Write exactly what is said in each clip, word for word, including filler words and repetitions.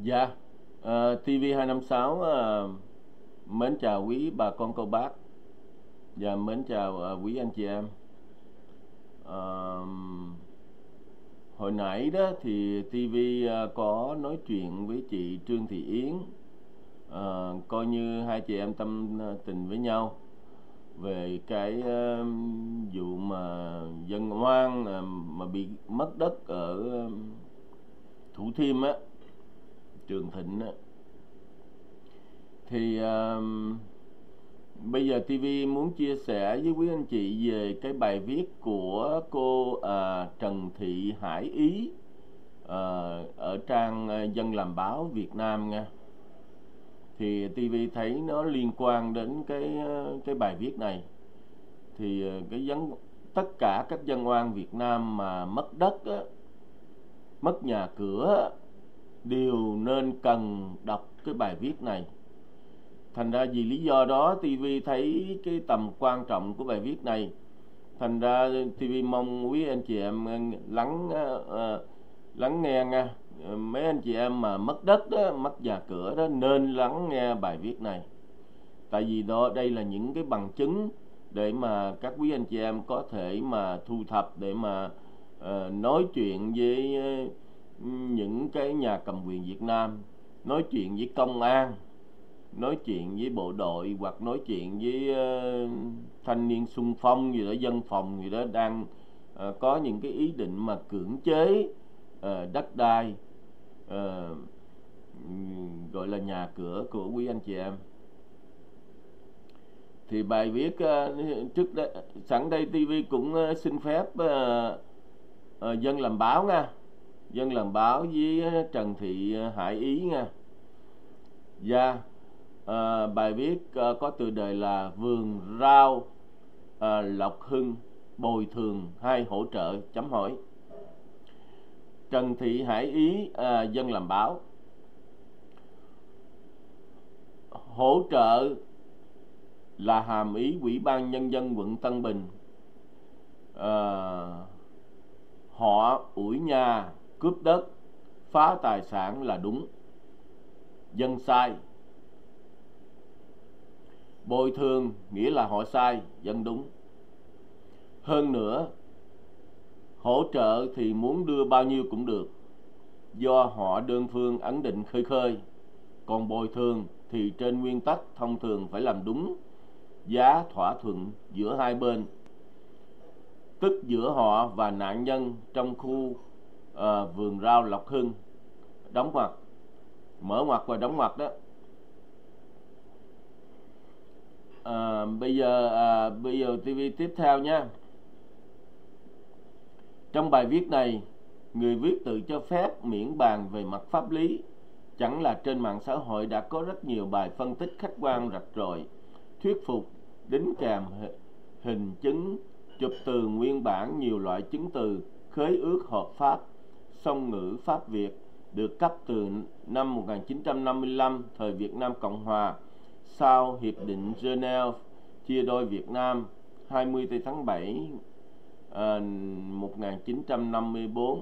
Dạ, ờ, ti vi hai năm sáu ờ, mến chào quý bà con cô bác và mến chào ờ, quý anh chị em. Ờ, Hồi nãy đó thì ti vi ờ, có nói chuyện với chị Trương Thị Yến, ờ, coi như hai chị em tâm ờ, tình với nhau về cái ờ, vụ mà dân oan ờ, mà bị mất đất ở ờ, Thủ Thiêm á, Trường Thịnh á. Thì ờ, bây giờ ti vi muốn chia sẻ với quý anh chị về cái bài viết của cô à, Trần Thị Hải Ý à, ở trang à, Dân Làm Báo Việt Nam nha. Thì ti vi thấy nó liên quan đến cái cái bài viết này. Thì cái dân tất cả các dân oan Việt Nam mà mất đất á, mất nhà cửa á, đều nên cần đọc cái bài viết này. Thành ra vì lý do đó ti vi thấy cái tầm quan trọng của bài viết này. Thành ra ti vi mong quý anh chị em lắng uh, lắng nghe nha. Mấy anh chị em mà mất đất đó, mất nhà cửa đó nên lắng nghe bài viết này. Tại vì đó đây là những cái bằng chứng để mà các quý anh chị em có thể mà thu thập để mà uh, nói chuyện với uh, những cái nhà cầm quyền Việt Nam, nói chuyện với công an, nói chuyện với bộ đội hoặc nói chuyện với uh, thanh niên xung phong gì đó, dân phòng gì đó đang uh, có những cái ý định mà cưỡng chế uh, đất đai, uh, gọi là nhà cửa của quý anh chị em. Thì bài viết uh, trước đây, sẵn đây ti vi cũng uh, xin phép uh, uh, Dân Làm Báo nha, Dân Làm Báo với Trần Thị Hải Ý nha. Dạ. À, bài viết à, có tựa đề là Vườn Rau à, Lộc Hưng bồi thường hay hỗ trợ chấm hỏi. Trần Thị Hải Ý, à, Dân Làm Báo. Hỗ trợ là hàm ý Ủy ban Nhân dân quận Tân Bình à, họ ủi nhà, cướp đất, phá tài sản là đúng, dân sai. Bồi thường nghĩa là họ sai, dân đúng. Hơn nữa, hỗ trợ thì muốn đưa bao nhiêu cũng được, do họ đơn phương ấn định khơi khơi. Còn bồi thường thì trên nguyên tắc thông thường phải làm đúng giá thỏa thuận giữa hai bên, tức giữa họ và nạn nhân trong khu uh, vườn rau Lộc Hưng. Đóng ngoặc, mở ngoặc và đóng ngoặc đó. À, bây giờ à, bây giờ ti vi tiếp theo nha. Trong bài viết này, người viết tự cho phép miễn bàn về mặt pháp lý. Chẳng là trên mạng xã hội đã có rất nhiều bài phân tích khách quan rạch ròi, thuyết phục, đính kèm hình chứng, chụp từ nguyên bản nhiều loại chứng từ khế ước hợp pháp, song ngữ Pháp Việt được cấp từ năm một nghìn chín trăm năm mươi lăm, thời Việt Nam Cộng Hòa, sau Hiệp định Geneva chia đôi Việt Nam hai mươi tháng bảy à, một nghìn chín trăm năm mươi tư,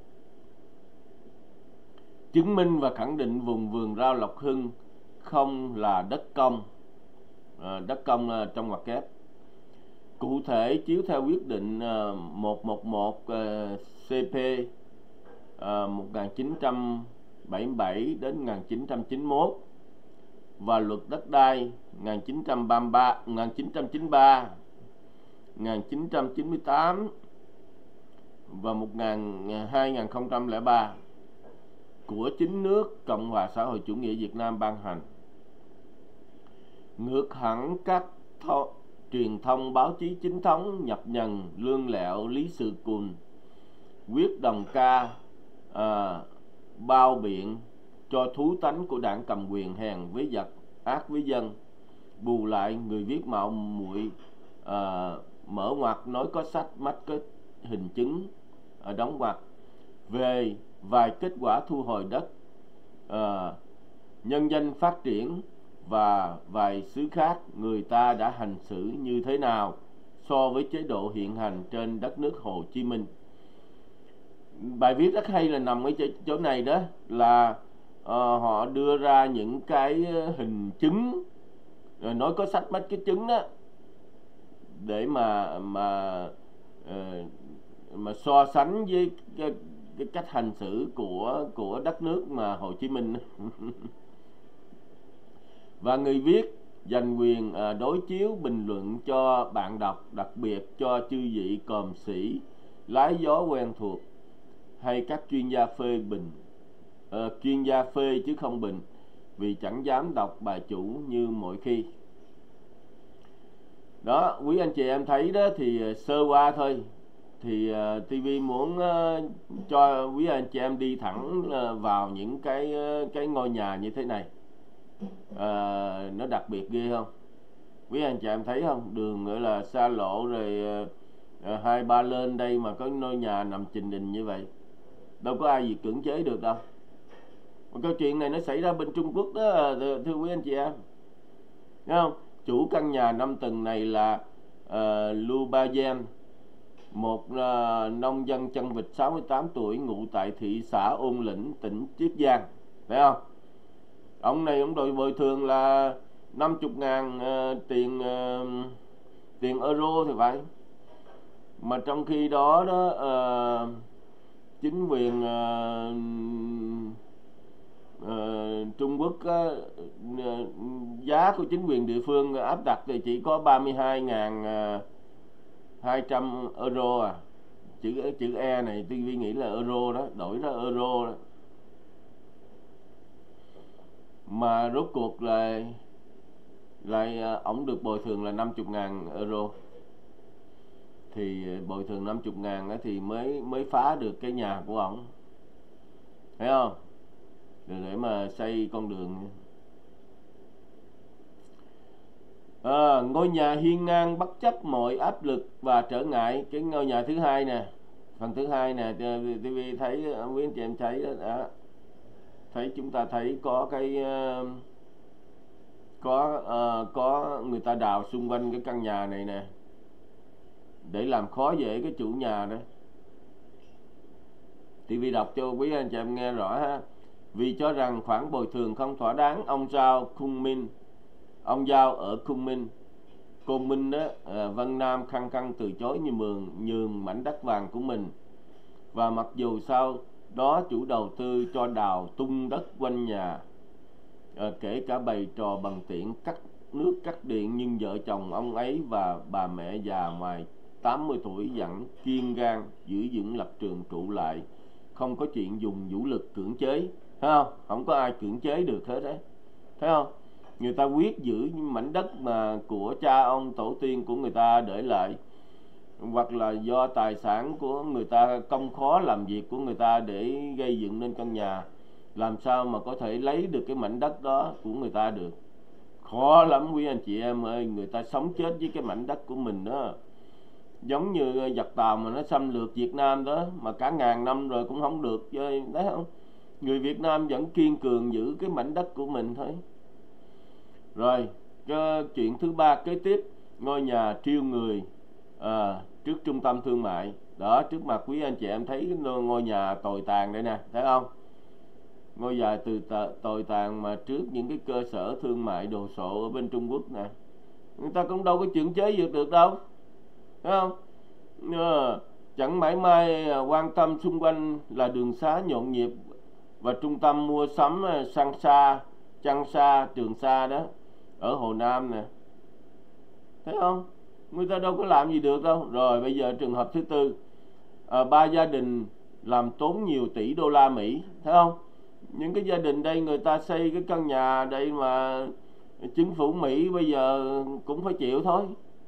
chứng minh và khẳng định vùng vườn rau Lộc Hưng không là đất công, à, đất công à, trong ngoặc kép. Cụ thể, chiếu theo quyết định à, một trăm mười một à, C P à, một nghìn chín trăm bảy mươi bảy đến một nghìn chín trăm chín mươi mốt và luật đất đai một nghìn chín trăm ba mươi ba, một nghìn chín trăm chín mươi ba, một nghìn chín trăm chín mươi tám và hai nghìn không trăm lẻ ba của chính nước Cộng hòa xã hội chủ nghĩa Việt Nam ban hành. Ngược hẳn các tho- truyền thông báo chí chính thống nhập nhằng lương lẹo lý sự cùn, quyết đồng ca à, bao biện cho thú tánh của đảng cầm quyền hèn với giặc, ác với dân. Bù lại, người viết mạo muội à, mở ngoặc nói có sách mách có hình chứng à, đóng ngoặc về vài kết quả thu hồi đất, à, nhân dân phát triển và vài xứ khác người ta đã hành xử như thế nào so với chế độ hiện hành trên đất nước Hồ Chí Minh. Bài viết rất hay là nằm ở chỗ này đó, là ờ, họ đưa ra những cái hình chứng, rồi nói có sách mấy cái chứng đó, để mà mà ờ, mà so sánh với cái, cái cách hành xử của của đất nước mà Hồ Chí Minh. Và người viết dành quyền à, đối chiếu bình luận cho bạn đọc, đặc biệt cho chư vị còm sĩ lái gió quen thuộc hay các chuyên gia phê bình, à, chuyên gia phê chứ không bình, vì chẳng dám đọc bài chủ như mọi khi. Đó, quý anh chị em thấy đó thì sơ qua thôi. Thì uh, ti vi muốn uh, cho quý anh chị em đi thẳng uh, vào những cái uh, cái ngôi nhà như thế này. Uh, nó đặc biệt ghê không? Quý anh chị em thấy không? Đường gọi là xa lộ rồi, uh, uh, hai ba lên đây mà có ngôi nhà nằm trình đình như vậy. Đâu có ai gì cưỡng chế được đâu. Một câu chuyện này nó xảy ra bên Trung Quốc đó, thưa quý anh chị em. Thấy không? Chủ căn nhà năm tầng này là uh, Lưu Ba Gen, một uh, nông dân chân vịt sáu mươi tám tuổi ngụ tại thị xã Ôn Lĩnh, tỉnh Chiết Giang. Thấy không? Ông này ông đòi bồi thường là năm mươi ngàn uh, tiền uh, tiền euro thì phải. Mà trong khi đó đó uh, chính quyền uh, uh, Trung Quốc uh, giá của chính quyền địa phương áp đặt thì chỉ có ba mươi hai ngàn hai trăm euro à. Chữ chữ E này tôi nghĩ là euro đó, đổi ra euro đó. Mà rốt cuộc là lại ổng được bồi thường là năm mươi ngàn euro. Thì bồi thường năm mươi ngàn thì mới mới phá được cái nhà của ổng. Thấy không? Để mà xây con đường. À, ngôi nhà hiên ngang bất chấp mọi áp lực và trở ngại. Cái ngôi nhà thứ hai nè, phần thứ hai nè, ti vi thấy, quý anh chị em thấy đó, thấy chúng ta thấy có cái có uh, có người ta đào xung quanh cái căn nhà này nè, để làm khó dễ cái chủ nhà đó. ti vi đọc cho quý anh chị em nghe rõ ha. Vì cho rằng khoản bồi thường không thỏa đáng, ông Giao Kunming, ông Giao ở Kunming, Côn Minh đó, à, Vân Nam khăng khăng từ chối như mường nhường mảnh đất vàng của mình. Và mặc dù sau đó chủ đầu tư cho đào tung đất quanh nhà, à, kể cả bày trò bằng tiện cắt nước cắt điện, nhưng vợ chồng ông ấy và bà mẹ già ngoài tám mươi tuổi vẫn kiên gan giữ vững lập trường trụ lại, không có chuyện dùng vũ lực cưỡng chế. Thấy không? Không có ai cưỡng chế được hết đấy. Thấy không? Người ta quyết giữ mảnh đất mà của cha ông tổ tiên của người ta để lại, hoặc là do tài sản của người ta, công khó làm việc của người ta để gây dựng nên căn nhà. Làm sao mà có thể lấy được cái mảnh đất đó của người ta được? Khó lắm quý anh chị em ơi. Người ta sống chết với cái mảnh đất của mình đó. Giống như giặc Tàu mà nó xâm lược Việt Nam đó, mà cả ngàn năm rồi cũng không được chơi. Thấy không? Người Việt Nam vẫn kiên cường giữ cái mảnh đất của mình thôi. Rồi, cái chuyện thứ ba kế tiếp, ngôi nhà triêu người à, trước trung tâm thương mại. Đó, trước mặt quý anh chị em thấy ngôi nhà tồi tàn đây nè, thấy không? Ngôi nhà từ tồi tàn mà trước những cái cơ sở thương mại đồ sộ ở bên Trung Quốc nè. Người ta cũng đâu có cưỡng chế được được đâu. Thấy không? À, chẳng mãi mai quan tâm xung quanh là đường xá nhộn nhịp và trung tâm mua sắm Sang Sa, Trăng Sa, Trường Sa đó, ở Hồ Nam nè. Thấy không? Người ta đâu có làm gì được đâu. Rồi bây giờ trường hợp thứ tư, à, ba gia đình làm tốn nhiều tỷ đô la Mỹ. Thấy không? Những cái gia đình đây người ta xây cái căn nhà đây mà chính phủ Mỹ bây giờ cũng phải chịu thôi.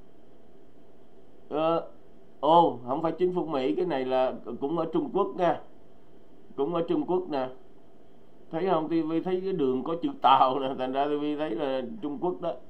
Ờ, ô, không phải chính phủ Mỹ, cái này là cũng ở Trung Quốc nha. Cũng ở Trung Quốc nè. Thấy không? ti vi thấy cái đường có chữ Tàu nè, thành ra ti vi thấy là Trung Quốc đó.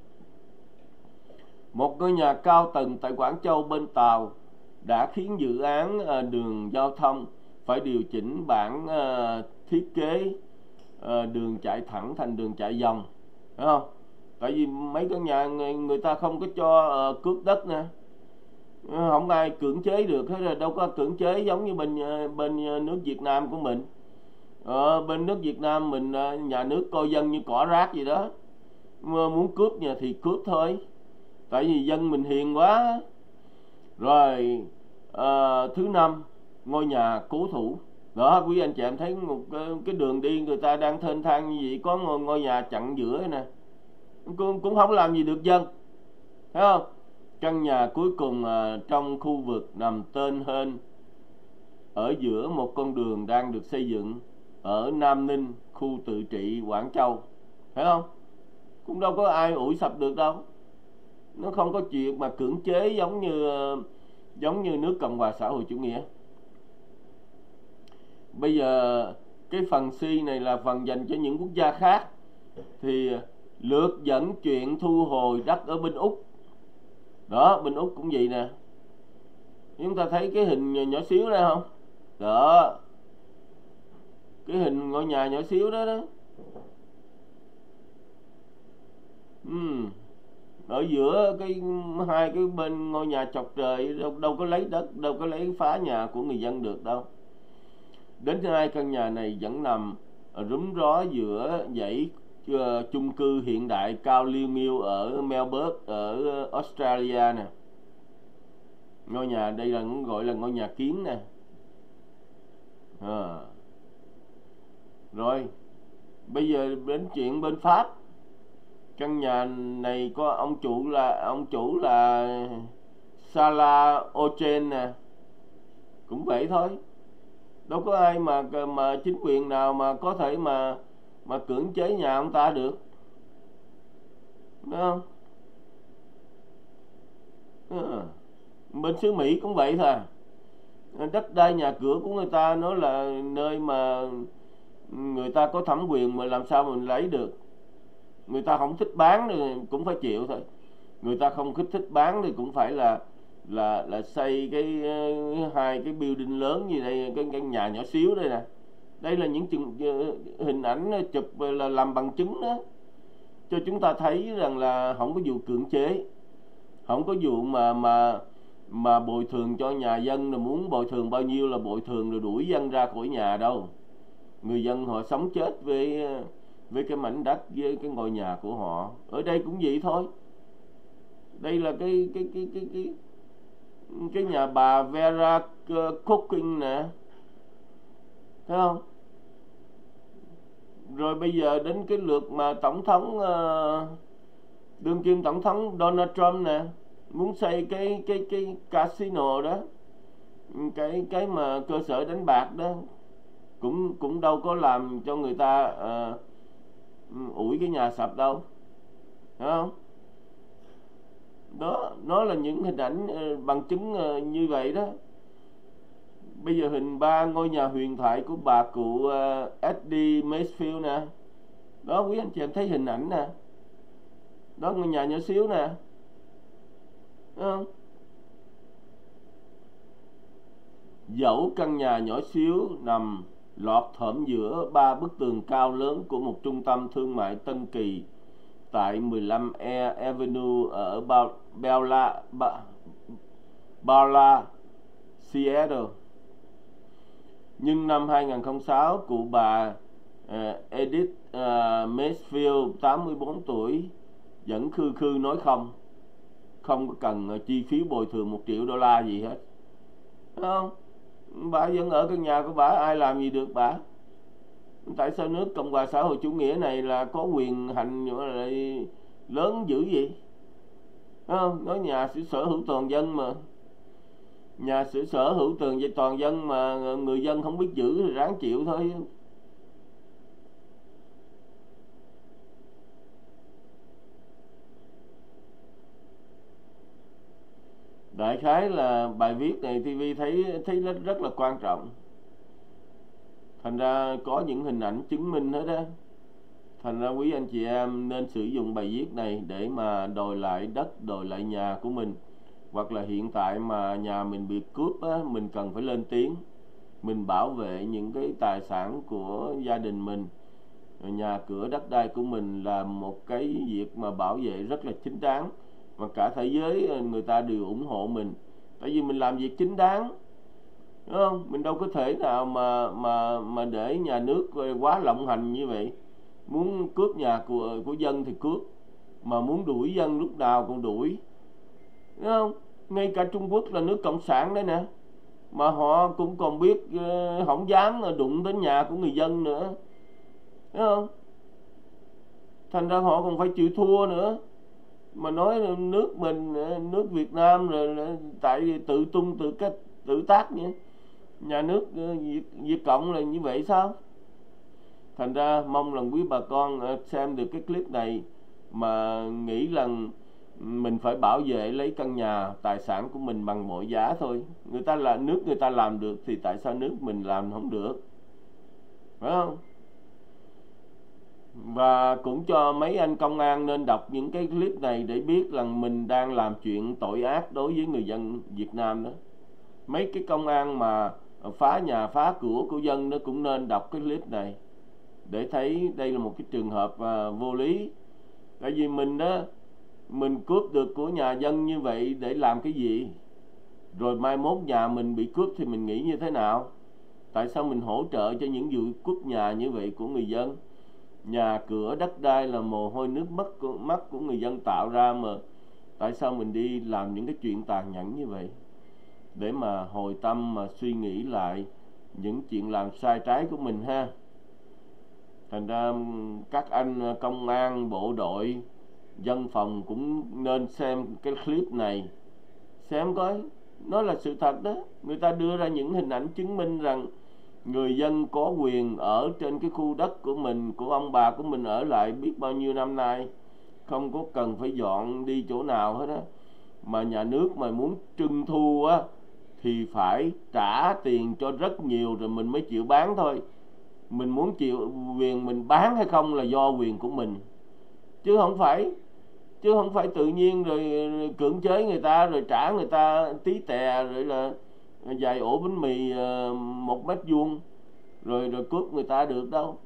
Một ngôi nhà cao tầng tại Quảng Châu bên Tàu đã khiến dự án à, đường giao thông phải điều chỉnh bản à, thiết kế à, đường chạy thẳng thành đường chạy vòng. Thấy không? Tại vì mấy căn nhà người, người ta không có cho à, cướp đất nè. Không ai cưỡng chế được hết, rồi đâu có cưỡng chế giống như bên bên nước Việt Nam của mình. Ờ, bên nước Việt Nam mình nhà nước coi dân như cỏ rác gì đó, muốn cướp nhà thì cướp thôi, tại vì dân mình hiền quá. Rồi à, thứ năm, ngôi nhà cố thủ. Đó, quý anh chị em thấy một cái, cái đường đi người ta đang thênh thang như vậy, có ngôi, ngôi nhà chặn giữa nè, cũng, cũng không làm gì được dân, thấy không? Căn nhà cuối cùng à, trong khu vực nằm tên hên ở giữa một con đường đang được xây dựng ở Nam Ninh, khu tự trị Quảng Châu, thấy không? Cũng đâu có ai ủi sập được đâu. Nó không có chuyện mà cưỡng chế giống như giống như nước Cộng hòa xã hội chủ nghĩa. Bây giờ cái phần C này là phần dành cho những quốc gia khác, thì lược dẫn chuyện thu hồi đất ở bên Úc. Đó, bên Úc cũng vậy nè. Chúng ta thấy cái hình nhỏ xíu đây không? Đó, cái hình ngôi nhà nhỏ xíu đó đó. Uhm. Ở giữa cái hai cái bên ngôi nhà chọc trời, đâu, đâu có lấy đất, đâu có lấy phá nhà của người dân được đâu. Đến hai căn nhà này vẫn nằm rúm ró giữa dãy uh, chung cư hiện đại cao liêu nghiêu ở Melbourne, ở Australia nè. Ngôi nhà đây là gọi là ngôi nhà kiến nè. À. Rồi bây giờ đến chuyện bên Pháp. Căn nhà này có ông chủ là ông chủ là Salah Ochen nè, cũng vậy thôi. Đâu có ai mà mà chính quyền nào mà có thể mà mà cưỡng chế nhà ông ta được, đúng không? À. Bên xứ Mỹ cũng vậy thôi. Đất đai nhà cửa của người ta nó là nơi mà người ta có thẩm quyền, mà làm sao mình lấy được. Người ta không thích bán thì cũng phải chịu thôi. Người ta không thích thích bán thì cũng phải là là là xây cái hai cái building lớn như đây, cái căn nhà nhỏ xíu đây nè. Đây là những chừng, hình ảnh chụp là làm bằng chứng đó, cho chúng ta thấy rằng là không có vụ cưỡng chế, không có vụ mà mà mà bồi thường cho nhà dân, là muốn bồi thường bao nhiêu là bồi thường rồi đuổi dân ra khỏi nhà đâu. Người dân họ sống chết với với cái mảnh đất, với cái ngôi nhà của họ. Ở đây cũng vậy thôi. Đây là cái cái cái cái cái cái nhà bà Vera Cooking nè, thấy không? Rồi bây giờ đến cái lượt mà tổng thống uh, đương kim tổng thống Donald Trump nè, muốn xây cái cái cái casino đó, cái cái mà cơ sở đánh bạc đó, cũng cũng đâu có làm cho người ta uh, ủi cái nhà sập đâu, thấy không? Đó, nó là những hình ảnh uh, bằng chứng uh, như vậy đó. Bây giờ hình ba, ngôi nhà huyền thoại của bà cụ uh, Eddie Macefield nè. Đó, quý anh chị em thấy hình ảnh nè. Đó, ngôi nhà nhỏ xíu nè, thấy không? Dẫu căn nhà nhỏ xíu nằm lọt thởm giữa ba bức tường cao lớn của một trung tâm thương mại Tân Kỳ tại mười lăm Air Avenue ở Bella, Bella, Seattle. Nhưng năm hai nghìn không trăm lẻ sáu, cụ bà uh, Edith uh, Macefield, tám mươi bốn tuổi, vẫn khư khư nói không, không có cần uh, chi phí bồi thường một triệu đô la gì hết. Thấy không? Bà vẫn ở căn nhà của bà, ai làm gì được bà. Tại sao nước Cộng hòa xã hội chủ nghĩa này là có quyền hành lại lớn dữ vậy? Thấy không? Nói nhà sự sở hữu toàn dân mà. Nhà sự sở hữu toàn toàn dân mà người dân không biết giữ thì ráng chịu thôi. Đại khái là bài viết này ti vi thấy thấy rất, rất là quan trọng. Thành ra có những hình ảnh chứng minh hết đó. Thành ra quý anh chị em nên sử dụng bài viết này để mà đòi lại đất, đòi lại nhà của mình. Hoặc là hiện tại mà nhà mình bị cướp á, mình cần phải lên tiếng, mình bảo vệ những cái tài sản của gia đình mình. Nhà cửa đất đai của mình là một cái việc mà bảo vệ rất là chính đáng, và cả thế giới người ta đều ủng hộ mình, tại vì mình làm việc chính đáng. đúng không? Mình đâu có thể nào mà mà mà để nhà nước quá lộng hành như vậy. Muốn cướp nhà của của dân thì cướp, mà muốn đuổi dân lúc nào cũng đuổi, đúng không? Ngay cả Trung Quốc là nước cộng sản đấy nè, mà họ cũng còn biết uh, không dám đụng đến nhà của người dân nữa, đúng không? Thành ra họ còn phải chịu thua nữa. Mà nói nước mình, nước Việt Nam rồi tại vì tự tung tự cách tự tác nhé, nhà nước Việt, Việt Cộng là như vậy sao? Thành ra mong rằng quý bà con xem được cái clip này mà nghĩ rằng mình phải bảo vệ lấy căn nhà, tài sản của mình bằng mọi giá thôi. Người ta là nước người ta làm được thì tại sao nước mình làm không được, phải không? Và cũng cho mấy anh công an nên đọc những cái clip này để biết rằng mình đang làm chuyện tội ác đối với người dân Việt Nam đó. Mấy cái công an mà phá nhà phá cửa của dân nó cũng nên đọc cái clip này để thấy đây là một cái trường hợp uh, vô lý. Tại vì mình đó, mình cướp được của nhà dân như vậy để làm cái gì? Rồi mai mốt nhà mình bị cướp thì mình nghĩ như thế nào? Tại sao mình hỗ trợ cho những vụ cướp nhà như vậy của người dân? Nhà cửa đất đai là mồ hôi nước mắt của, mắt của người dân tạo ra, mà tại sao mình đi làm những cái chuyện tàn nhẫn như vậy? Để mà hồi tâm mà suy nghĩ lại những chuyện làm sai trái của mình ha. Thành ra các anh công an, bộ đội, dân phòng cũng nên xem cái clip này, xem coi nó là sự thật đó. Người ta đưa ra những hình ảnh chứng minh rằng người dân có quyền ở trên cái khu đất của mình, của ông bà của mình ở lại biết bao nhiêu năm nay, không có cần phải dọn đi chỗ nào hết á. Mà nhà nước mà muốn trưng thu á thì phải trả tiền cho rất nhiều rồi mình mới chịu bán thôi. Mình muốn chịu quyền mình bán hay không là do quyền của mình, chứ không phải chứ không phải tự nhiên rồi cưỡng chế người ta rồi trả người ta tí tè rồi là vài ổ bánh mì một mét vuông rồi rồi cướp người ta được đâu.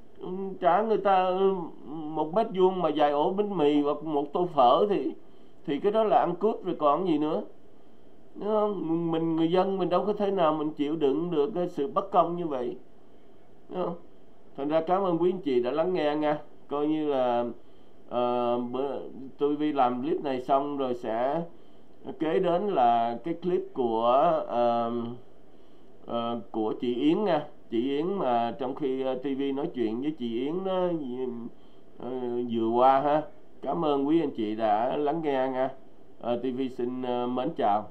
Trả người ta một mét vuông mà vài ổ bánh mì hoặc một tô phở thì thì cái đó là ăn cướp rồi còn gì nữa, đúng không? Mình người dân mình đâu có thể nào mình chịu đựng được cái sự bất công như vậy, đúng không? Thành ra cảm ơn quý anh chị đã lắng nghe nha. Coi như là uh, bữa, tôi Vi làm clip này xong rồi sẽ kế đến là cái clip của uh, uh, của chị Yến nha. Chị Yến mà trong khi ti vi nói chuyện với chị Yến đó, uh, vừa qua ha. Cảm ơn quý anh chị đã lắng nghe nha. uh, ti vi xin uh, mến chào.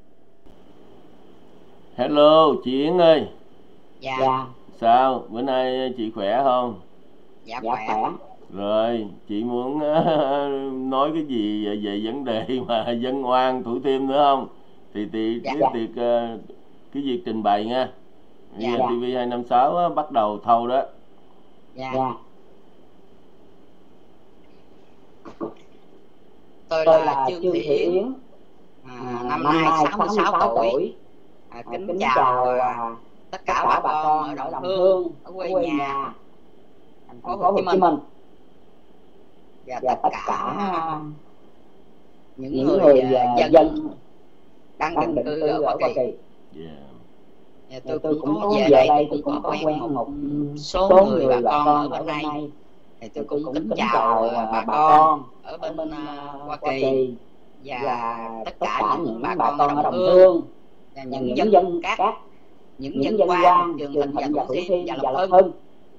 Hello chị Yến ơi. Dạ. Dạ. Sao bữa nay chị khỏe không? Dạ, dạ khỏe. khỏe. Rồi chị muốn uh, nói cái gì về, về vấn đề mà dân oan Thủ Thiêm nữa không? Thì thì dạ. cái việc uh, cái việc trình bày nha. Dạ. ti vi hai năm sáu uh, bắt đầu thâu đó. Dạ. Dạ. Tôi, Tôi là Trương Thị Yến, Yến. À, năm nay sáu mươi sáu tuổi. À, kính, kính chào uh, tất cả bà con ở Đồng Hương, ở quê, quê nhà thành phố Hồ Chí Minh và, và tất cả những, những người, người dân, dân đang định cư ở Hoa Kỳ. Yeah. Tôi, tôi cũng có về đây, đây tôi cũng có quen một số, số người bà con ở bên đây. Thì tôi cũng kính chào bà con ở bên uh, Hoa Kỳ và, và tất cả những bà con ở Đồng Hương và những, những dân các những, những dân quan Trường Thịnh và Thủ Thiêm và Lộc Hưng.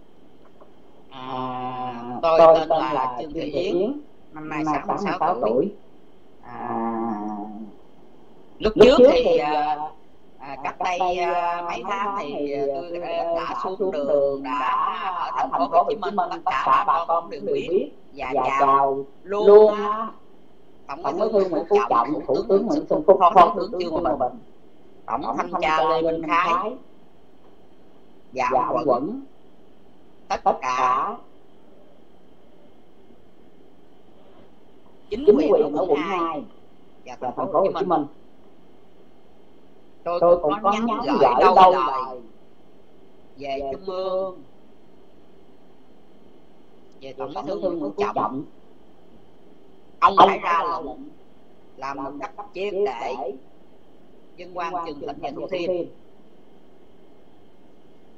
À, tôi, tôi tên là, là Trương Thị Yến, năm nay sáu mươi sáu tuổi. À, lúc, lúc trước thì à, à, cách đây à, mấy tháng thì tôi đã xuống đường đã ở thành phố Hồ Chí Minh, tất cả bà con đều biết và chào luôn Tổng Bí thư Nguyễn Phú Trọng, Thủ tướng Nguyễn Xuân Phúc, Phó Thủ tướng Trương Hòa Bình, Tổng Thanh tra Lê Minh Khái và ông Quẩn, tất cả chính quyền ở quận hai và thành phố Hồ Chí Minh. Tôi, tôi cũng có nhắn gửi đôi lời về Trung ương, về Tổng Bí thư Nguyễn Phú Trọng. Ông phải ra lệnh làm một cách triệt để dân quan Trường Thịnh và Thủ Thiêm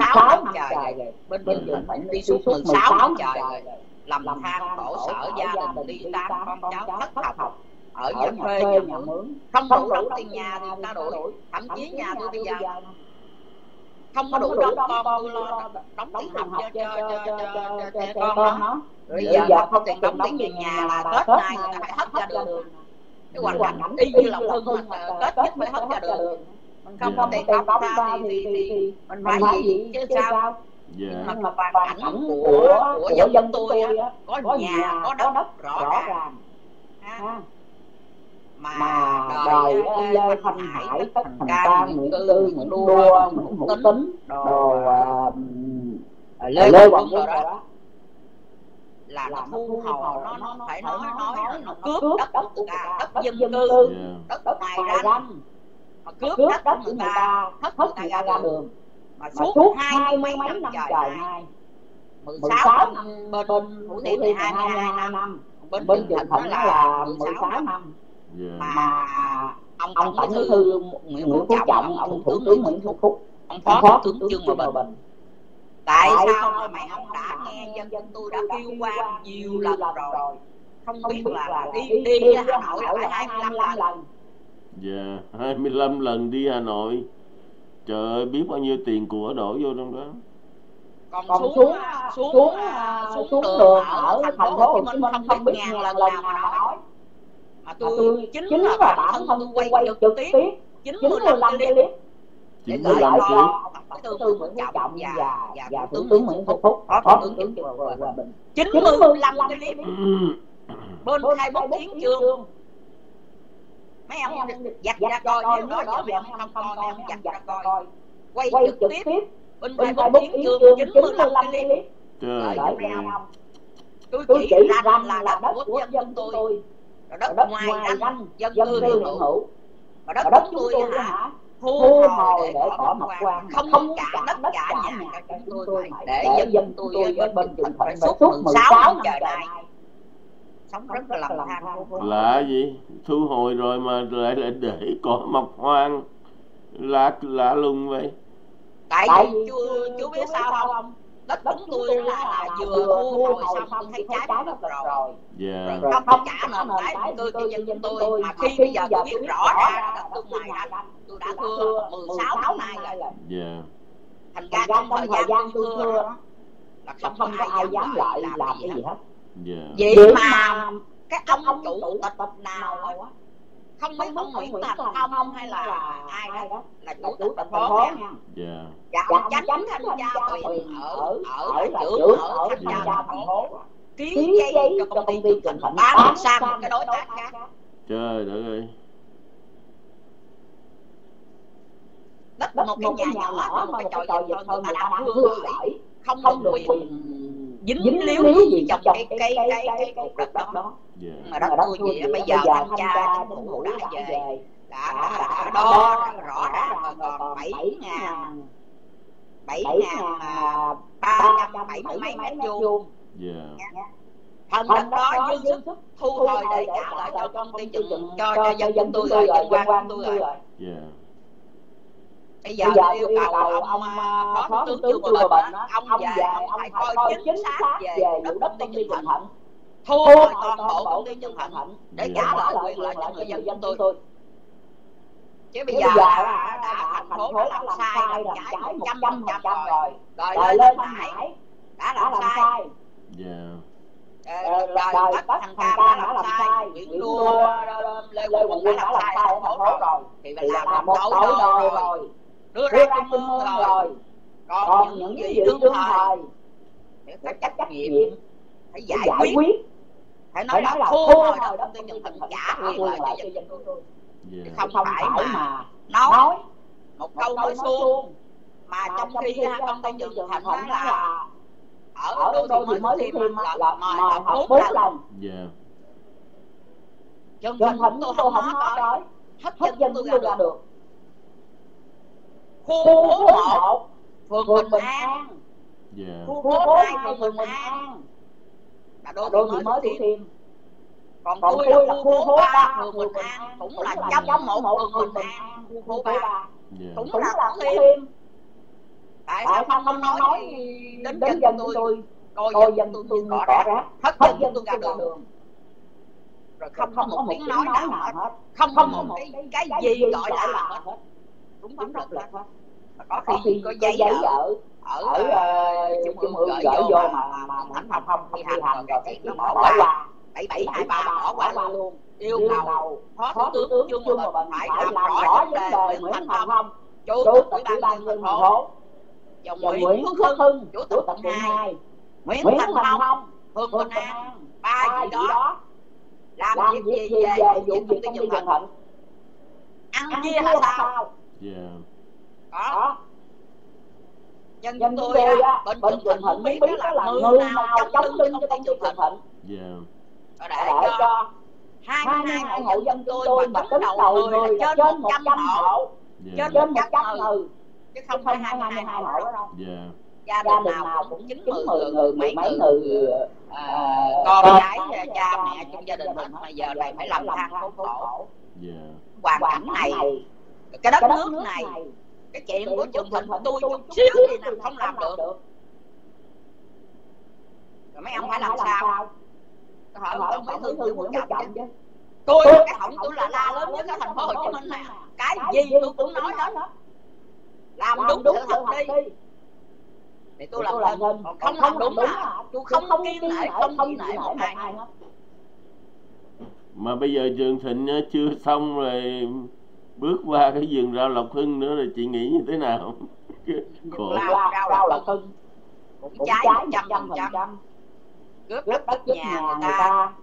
sáu năm trời rồi, bên mình phải đi suốt mười sáu năm trời rồi, lầm than khổ sở, gia đình ly tan, con cháu thất học, ở nhà thuê nhà mướn, không đủ đóng tiền nhà thì ta đuổi. Thậm chí nhà tôi bây giờ không có đủ đóng con tôi lo đóng tiền học cho cho cho cho trẻ con nó. Bây giờ không tiền đóng tiền tiền nhà là Tết này người ta phải hất ra đường. Cái hoàn cảnh y như lòng hưng mà Tết nhất phải hất ra đường. Mình không có tiền đóng ra thì thì mình phải gì chứ sao? Nhưng mà hoàn cảnh của của dân chúng tôi có nhà có đất rõ ràng. mà đời Lê Thanh Hải, Tất Thành Cang, Nguyễn Cư, Nguyễn Đua, Nguyễn Hữu Tính, đồ Lê Hoàng Quân rồi đó, là nó thu hồi, nó nó phải nói nói là nó cướp đất của người ta, đất dân cư, đất ngoài ranh, mà cướp đất của người ta, hất người ta ra đường, mà suốt hai mươi mấy năm trời nay, mười sáu năm bên Thủ Thiêm thì hai mươi hai năm, bên Bình Thạnh là mười sáu năm, mà ông tổng bí thư Nguyễn Phú Trọng, ông thủ tướng Nguyễn Xuân Phúc, ông phó thủ tướng Trương Hòa Bình. Tại sao mà mày không đã nghe dân dân tôi đã kêu qua nhiều lần rồi, không biết là đi đi ra Hà Nội là phải hai mươi lăm lần. Dạ, hai mươi lăm lần đi Hà Nội. Trời ơi, biết bao nhiêu tiền của đổ vô trong đó. Còn, Còn xuống xuống xuống, xuống, xuống đường ở thành phố Hồ Chí Minh không biết ngàn lần nào mà nói. Mà tôi chính là bản thân tôi quay quay trực tiếp chín mươi lăm clip để gửi cho Tổng bí thư Nguyễn Phú Trọng và và Thủ tướng Nguyễn Xuân Phúc, Phó Thủ tướng Trương Hòa Bình. chín mươi lăm clip bên Facebook Chiến Trường. Mấy ông giặt ra coi, nếu đó giờ mấy ông không coi, mấy ông giặt ra coi. Quay trực tiếp bên Facebook Chiến Trường chín mươi lăm clip. Trời ơi, tôi chỉ rằng là đất của dân tôi, đất ngoài ranh dân cư hiện hữu, và đất chúng tôi hả thu hồi để bỏ mặt quan, không cả đất cả nhà của chúng tôi để dân dân tôi bên bên Trường Thịnh suốt mười sáu năm trời nay sống rất là lầm than. Lạ gì, thu hồi rồi mà lại lại để cỏ mọc hoang, lạ lạ lùng vậy. Tại vì chưa chưa biết sao không, đất chúng tôi là, là vừa thu hồi xong tôi thấy trái đất đất rồi, yeah. Rồi không trả nợ tái tôi cho dân tôi, mà khi bây giờ tôi biết rõ ra đất tôi ngoài ra tôi đã thưa mười sáu năm nay rồi, yeah. Thành ra trong thời gian tôi thưa đó là không, không có ai dám lại làm cái gì hết, yeah. Vậy mà cái ông ông chủ tịch nào không mấy ông Nguyễn Thành Phong hay là ai đó là chủ tịch thành phố nha, dạ ông chánh thanh tra quyền ở ở là trưởng ở thanh tra thành phố ký giấy cho công ty Trường Thịnh bán sang một cái đối tác khác. Trời đất ơi, đất một cái nhà nhỏ, một cái tròi vườn người ta đang hương khởi, không không được quyền dính dính líu gì trong cái cái cái cái cục đất đó. Yeah. Mà đất tôi gì bây giờ thanh tra chính phủ đã về đã đã đã đo rõ ràng còn bảy ngàn bảy ngàn ba trăm bảy mươi mấy mét vuông. Phần đất đó dư sức thu hồi để trả lại cho công ty Trường cho cho dân chúng tôi rồi, dân quan tôi rồi. Bây giờ yêu cầu ông Phó Thủ tướng Trương Hòa Bình, ông về ông phải coi chính xác về vụ đất công ty Trường Thịnh, thu hồi toàn bộ công ty Trường Thịnh để trả lại quyền lợi cho người dân chúng tôi. Chứ bây giờ đã thành phố đã làm sai, làm trái một trăm phần trăm rồi, rồi Lê Thanh Hải đã làm sai, rồi Tất Thành Cang đã làm sai, Nguyễn Đua, Lê Hoàng Quân đã làm sai ở thành phố rồi, thì là làm một tội đồ rồi, đưa ra trung ương rồi. Còn những gì đương thời phải trách nhiệm, phải giải quyết, phải nói là thu hồi đất công ty Trường Thịnh trả quyền lợi cho dân chúng tôi, không phải mà nói một câu nói suông. Mà trong khi công ty Trường Thịnh nói là ở đô thị mới Thủ Thiêm là mời học bốn lần, Trường Thịnh tôi không nói tới, hết dân chúng tôi ra được. Khu phố một phường Bình An, khu phố hai phường Bình An là đô thị mới Thủ Thiêm. Còn tôi là khu phố ba phường Bình An, cũng là trong một phường Bình An, khu phố ba cũng là Thủ Thiêm. Tại sao không không nói đến dân tôi, coi dân tôi cỏ rác, hết dân tôi ra đường, rồi không không một tiếng nói nào hết, không không một cái cái gì gọi là hết, đúng pháp luật hết. Có khi có giấy ở ở trung ương gửi vô mà mà Thành Phong không thi hành rồi cái nó bỏ qua bảy bảy hai ba bỏ qua luôn. Yêu cầu Phó Thủ tướng Trương Hòa Bình phải làm rõ vấn đề Nguyễn Thành Phong, Chủ tịch Ủy ban nhân dân thành phố, và Nguyễn Phước Hưng, Chủ tịch quận hai, Nguyễn Thành Phong, phường Bình An, ba gì đó làm việc gì về vụ việc công ty Trường Thịnh, ăn chia là sao? Yeah. Đó. Dân chúng tôi á, bên Trường Thịnh không biết đó là người nào chống lưng cho công ty Trường Thịnh. Yeah. Để cho hai mươi hai hộ dân tôi mà tính đầu người là trên một trăm hộ, trên một trăm người, chứ không phải hai mươi hai hộ đó đâu. Yeah. Gia đình nào cũng chín mười người, mấy mấy người con gái, cha mẹ trong gia đình mình bây giờ này phải làm than khốn khổ. Yeah. Hoàn cảnh này, cái đất nước này, cái chuyện của Trường Thịnh tôi chút xíu thì nào không làm được. Rồi mấy ông phải làm sao? Tôi hỏi ông phải thương người Nguyễn Phú Trọng chứ. Tôi cái họng tôi là la lớn nhất ở thành phố Hồ Chí Minh này, cái gì tôi cũng nói hết. Làm đúng sự thật đi thì tôi làm lên, còn không làm đúng là tôi không kiên nể, không kiên nể một ai hết. Mà bây giờ Trường Thịnh chưa xong rồi bước qua cái vườn rau Lộc Hưng nữa rồi chị nghĩ như thế nào? Khổ. Rau, rau Lộc Hưng cũng cháy một trăm phần trăm, cướp đất đất nhà người ta,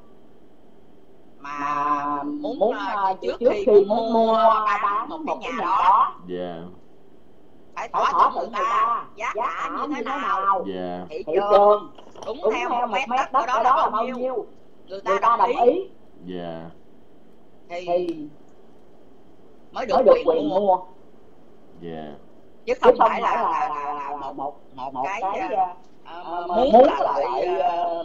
mà muốn, muốn trước khi muốn mua, mua bán một cái nhà đó, yeah, phải thỏa thuận người ta giá cả như thế nào, yeah, thị trường đúng, đúng theo một mét đất đó là bao nhiêu, người ta đồng ý, yeah, thì mới được quyền, quyền mua, yeah, chứ không phải là là, là, là một một một, một cái, cái uh, muốn, muốn là lại uh,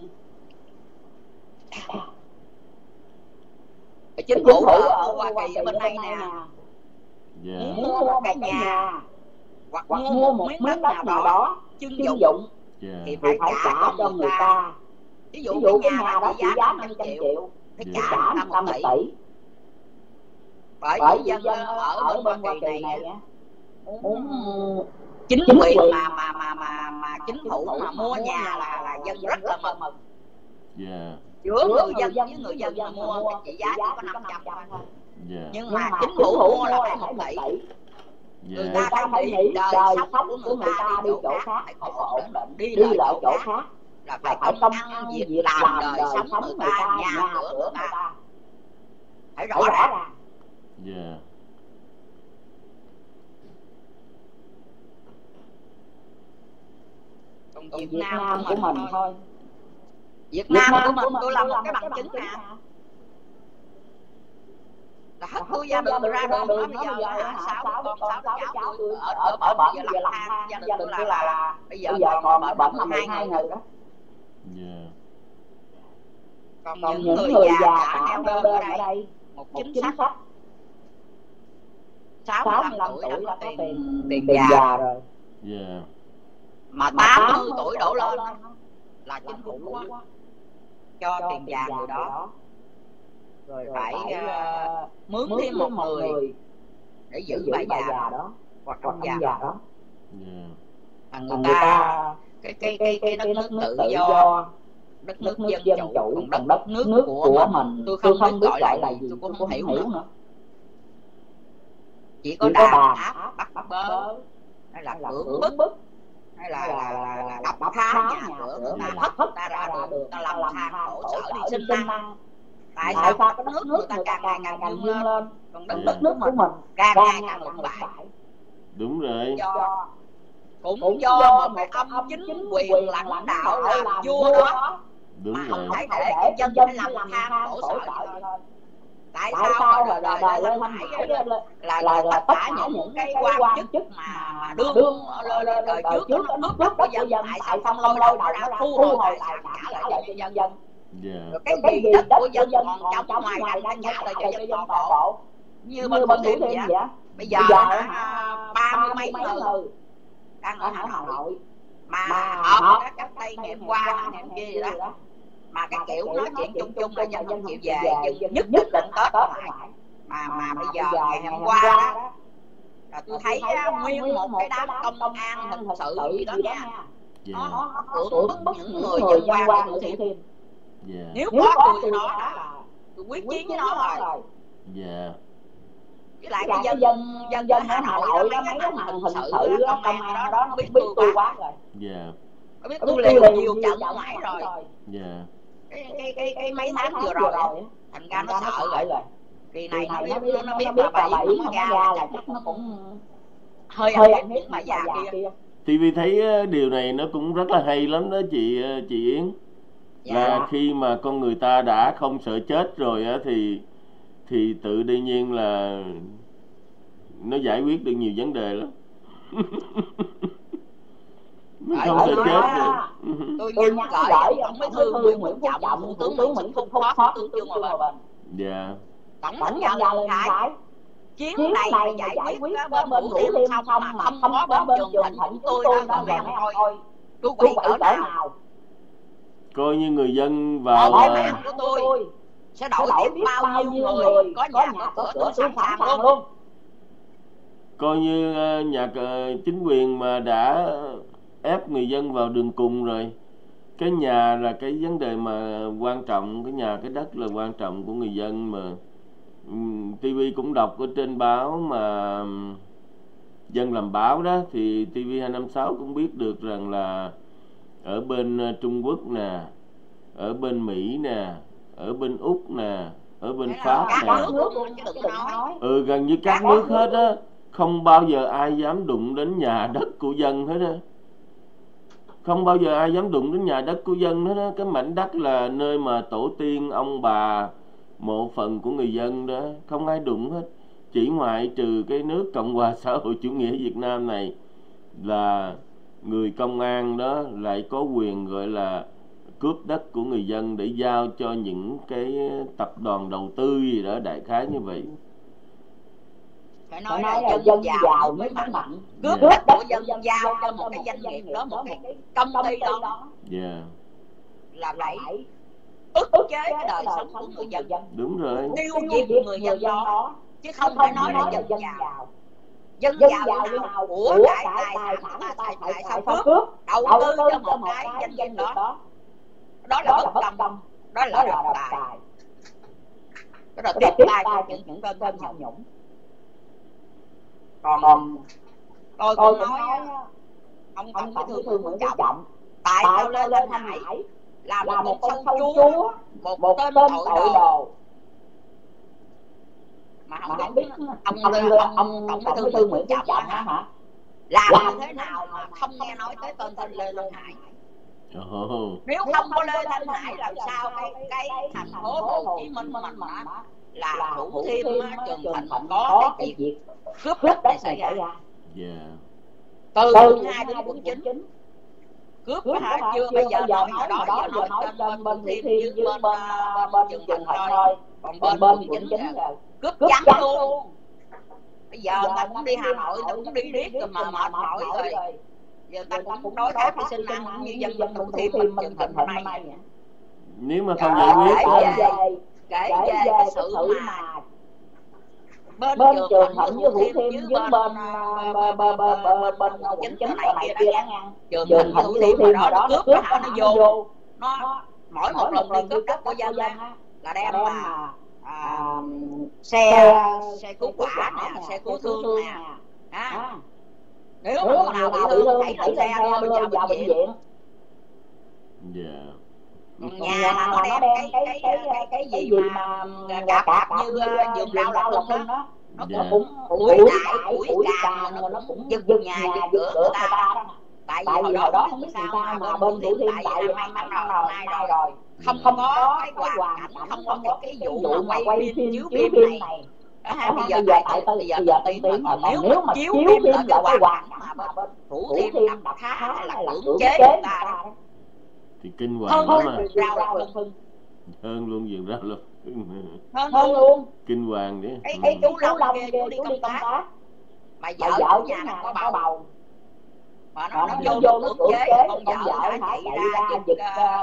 chính phủ ở Hoa Kỳ ở bên đây nè, yeah, muốn mua cái nhà hoặc mua một miếng đất nào đó chuyên dụng, yeah, thì phải trả cho người ta. Ví dụ, Ví dụ cái nhà đó trị giá năm trăm triệu, phải yeah, trả năm trăm tỷ. Bởi vì dân ở, ở bên Hoa Kỳ này á, muốn chính quyền mà mà mà mà mà chính phủ mà mua nhà là là dân rất là mừng. Yeah. Giữa người dân với người dân mà mua cái trị giá chỉ có năm trăm thôi. Yeah. Nhưng mà chính phủ mua là phải một tỷ. Yeah. Người ta phải nghĩ đời sống của người ta đi chỗ khác, phải có ổn định, đi lại chỗ khác là phải công ăn việc làm, đời sống người ta, nhà cửa người ta phải rõ ràng. Yeah. Còn Việt, Việt Nam, Nam của mình thôi. Việt Nam, Nam của mình tôi làm một cái bằng chứng nè. Là hết tôi ra đường ra đường nói bây giờ hả, sáu con sáu cháu tôi ở ở ở bển bây giờ làm than, gia đình tôi là là bây giờ còn ở bển là mười hai người đó. Yeah. Còn, còn những người, người già cả neo đơn ở đây, một chính sách sáu mươi lăm tuổi đã có tiền tiền già rồi. Yeah. Mà tám mươi tuổi đổ lên là chính phủ quá cho tiền già người đó, rồi phải uh, mướn thêm một người để giữ bà già đó hoặc ông già đó. Yeah. Người ta cái cái cái cái đất nước tự do, đất nước dân chủ, còn đất nước của mình tôi không biết gọi là gì, tôi cũng không hiểu nữa. Chỉ có đàn áp bắt bắt bớ, hay là cưỡng bức, hay là là là, là đập phá nhà cửa người ta, hất người ta ra đường, người ta làm than khổ sở đi sinh năng. Tại sao cái đất nước người ta càng ngày càng càng vươn lên, còn đất yeah, nước của mình càng ngày càng lụn bại? Đúng rồi. Do cũng, cũng do một cái ông chính quyền lãnh đạo làm vua đó. Đúng mà rồi. không phải để cho dân phải làm than khổ sở thôi. Tại sao mà đời đời lên Hải là là là tất cả những cái quan chức mà mà đương lên đời trước nó cướp đất của dân, tại sao không lâu lâu đã đã thu hồi lại trả lại cho dân dân? Yeah. Cái cái gì đất của dân còn trong ngoài đang trả lại cho dân toàn bộ, như bên Thủ Thiêm vậy. Bây giờ ba mươi mấy người đang ở Hà Nội mà họp cách đây ngày hôm qua ngày hôm kia gì đó, mà cái kiểu nói chuyện chung chung là dân không chịu về, dân nhất nhất định Tết lại. Mà mà bây giờ ngày hôm qua đó là tôi thấy nguyên một cái đám công an hình sự gì đó nha, nó cưỡng bức những người dân quan Thủ Thiêm. Nếu có tôi nó là tôi quyết chiến với nó rồi. Yeah. Với lại cái dân dân dân dân ở Hà Nội đó, mấy cái hình sự công an đó nó biết tôi quá rồi. Yeah. Nó biết tôi liều nhiều trận ngoại rồi. Yeah. cái cái cái, cái mấy tháng vừa rồi thành ra nó sợ rồi. Kỳ này nó biết nó, nó biết bà bà Yến không có ra là chắc nó cũng hơi hơi ảnh hưởng bà già kia. ti vi thấy điều này nó cũng rất là hay lắm đó chị chị Yến. Dạ. Là khi mà con người ta đã không sợ chết rồi á thì thì tự nhiên là nó giải quyết được nhiều vấn đề lắm. Không sợ chết rồi. Tôi tôi nhắc lại tổng bí thư Nguyễn Phú Trọng, thủ tướng Nguyễn Xuân Phúc, phó thủ tướng Trương Hòa Bình. Dạ. Tổng thống nhà lên cái chuyến này mà giải quyết bên Thủ Thiêm xong mà không có bên Trường Thịnh chúng tôi đó là mẹ thôi. Tôi quậy cỡ nào. Coi như người dân vào hỏi mạng của tôi sẽ đổi tiếp bao nhiêu người có nhà có cửa sẵn sàng luôn. Coi như nhà chính quyền mà đã ép người dân vào đường cùng rồi. Cái nhà là cái vấn đề mà quan trọng, cái nhà cái đất là quan trọng của người dân mà. ti vi cũng đọc ở trên báo mà Dân Làm Báo đó, thì ti vi hai năm sáu cũng biết được rằng là ở bên Trung Quốc nè, ở bên Mỹ nè, ở bên Úc nè, ở bên Pháp nè, ừ gần như các nước hết á, không bao giờ ai dám đụng đến nhà đất của dân hết á. Không bao giờ ai dám đụng đến nhà đất của dân hết á. Cái mảnh đất là nơi mà tổ tiên ông bà mộ phần của người dân đó, không ai đụng hết. Chỉ ngoại trừ cái nước Cộng hòa xã hội chủ nghĩa Việt Nam này là người công an đó lại có quyền gọi là cướp đất của người dân để giao cho những cái tập đoàn đầu tư gì đó, đại khái như vậy. Phải nói, nói là dân giàu mới mạnh, mạnh. Cướp đất của dân giao cho một cái doanh nghiệp đó, một cái công ty đó, yeah. là phải ức chế cái đời sống của người dân. Đúng rồi. Tiêu diệt người dân đó, chứ không phải nói là dân giàu. Dân giàu nào của cải tài sản ta tại tại sao cướp đầu tư cho một cái doanh nghiệp đó, đó là bất công, đó là độc tài, đó là tiếp tay cho những những cơn cơn tham nhũng. Còn tôi cũng nói ông tổng bí thư Nguyễn Phú Trọng tại sao Lê Thanh Hải là một con sâu chúa, một tên tội đồ mà không, không biết ông ông, ông, ông tổng bí thư Nguyễn Phú Trọng hả làm như thế nào mà không nghe nói tới tên tên Lê Thanh Hải. Oh. Nếu không có Lê Thanh Hải làm sao cái cái thành phố Hồ Chí Minh mình mà là Thủ Thiêm, Trường Thịnh có cái việc cướp đất này xảy ra. Yeah. Từ quận hai đến quận chín cướp hả? Chưa bây giờ nói ở đó, giờ nói trên bên Thủ Thiêm với bên bên Trường Thịnh thôi, còn bên bên quận chín là cướp trắng luôn. Bây giờ người ta cũng đi Hà Nội, người ta cũng đi riết rồi mà mệt mỏi rồi. Giờ ta cũng đối khác với sinh năng như dân dân Thủ Thiêm mình Trường Thịnh hôm nay. Nếu mà không giải quyết kể về cái sự mà bên Trường Thịnh với Thủ Thiêm với bên bên bên bên quận chín này kia đã ngăn. Trường Thịnh với Thủ Thiêm mà đó nó cướp hả, nó vô nó mỗi một lần đi cướp đất của dân là đem mà à, xe xe cứu hỏa nè, xe cứu thương nè, ha. Nếu mà người nào bị thương hãy lấy xe đưa vào bệnh viện. Dạ. Nhà nào mà đem cái cái cái cái cái gì mà cạp cạp như vườn rau lộc lưng đó, nó cũng củi đại củi càng nó cũng giật giật nhà giật cửa người ta đó. Tại vì hồi đó không biết sao mà bên Thủ Thiêm tại vì mấy năm nào nay rồi không không có cái hoàn cảnh, không có cái cái vụ mà quay phim chiếu phim này. Bây giờ tại bây giờ tiền tiền mà nếu mà chiếu phim lại cái hoàn cảnh mà bên Thủ Thiêm đập phá hay là cưỡng chế người ta thì kinh hoàng lắm mà. Rau lộc lưng Hơn luôn vườn rau lộc hơn luôn kinh hoàng đấy. Cái, cái chú Long kia chú đi công tác mà vợ ở nhà nó có bầu mà nó nó vô nó cưỡng chế con vợ hả chạy ra giật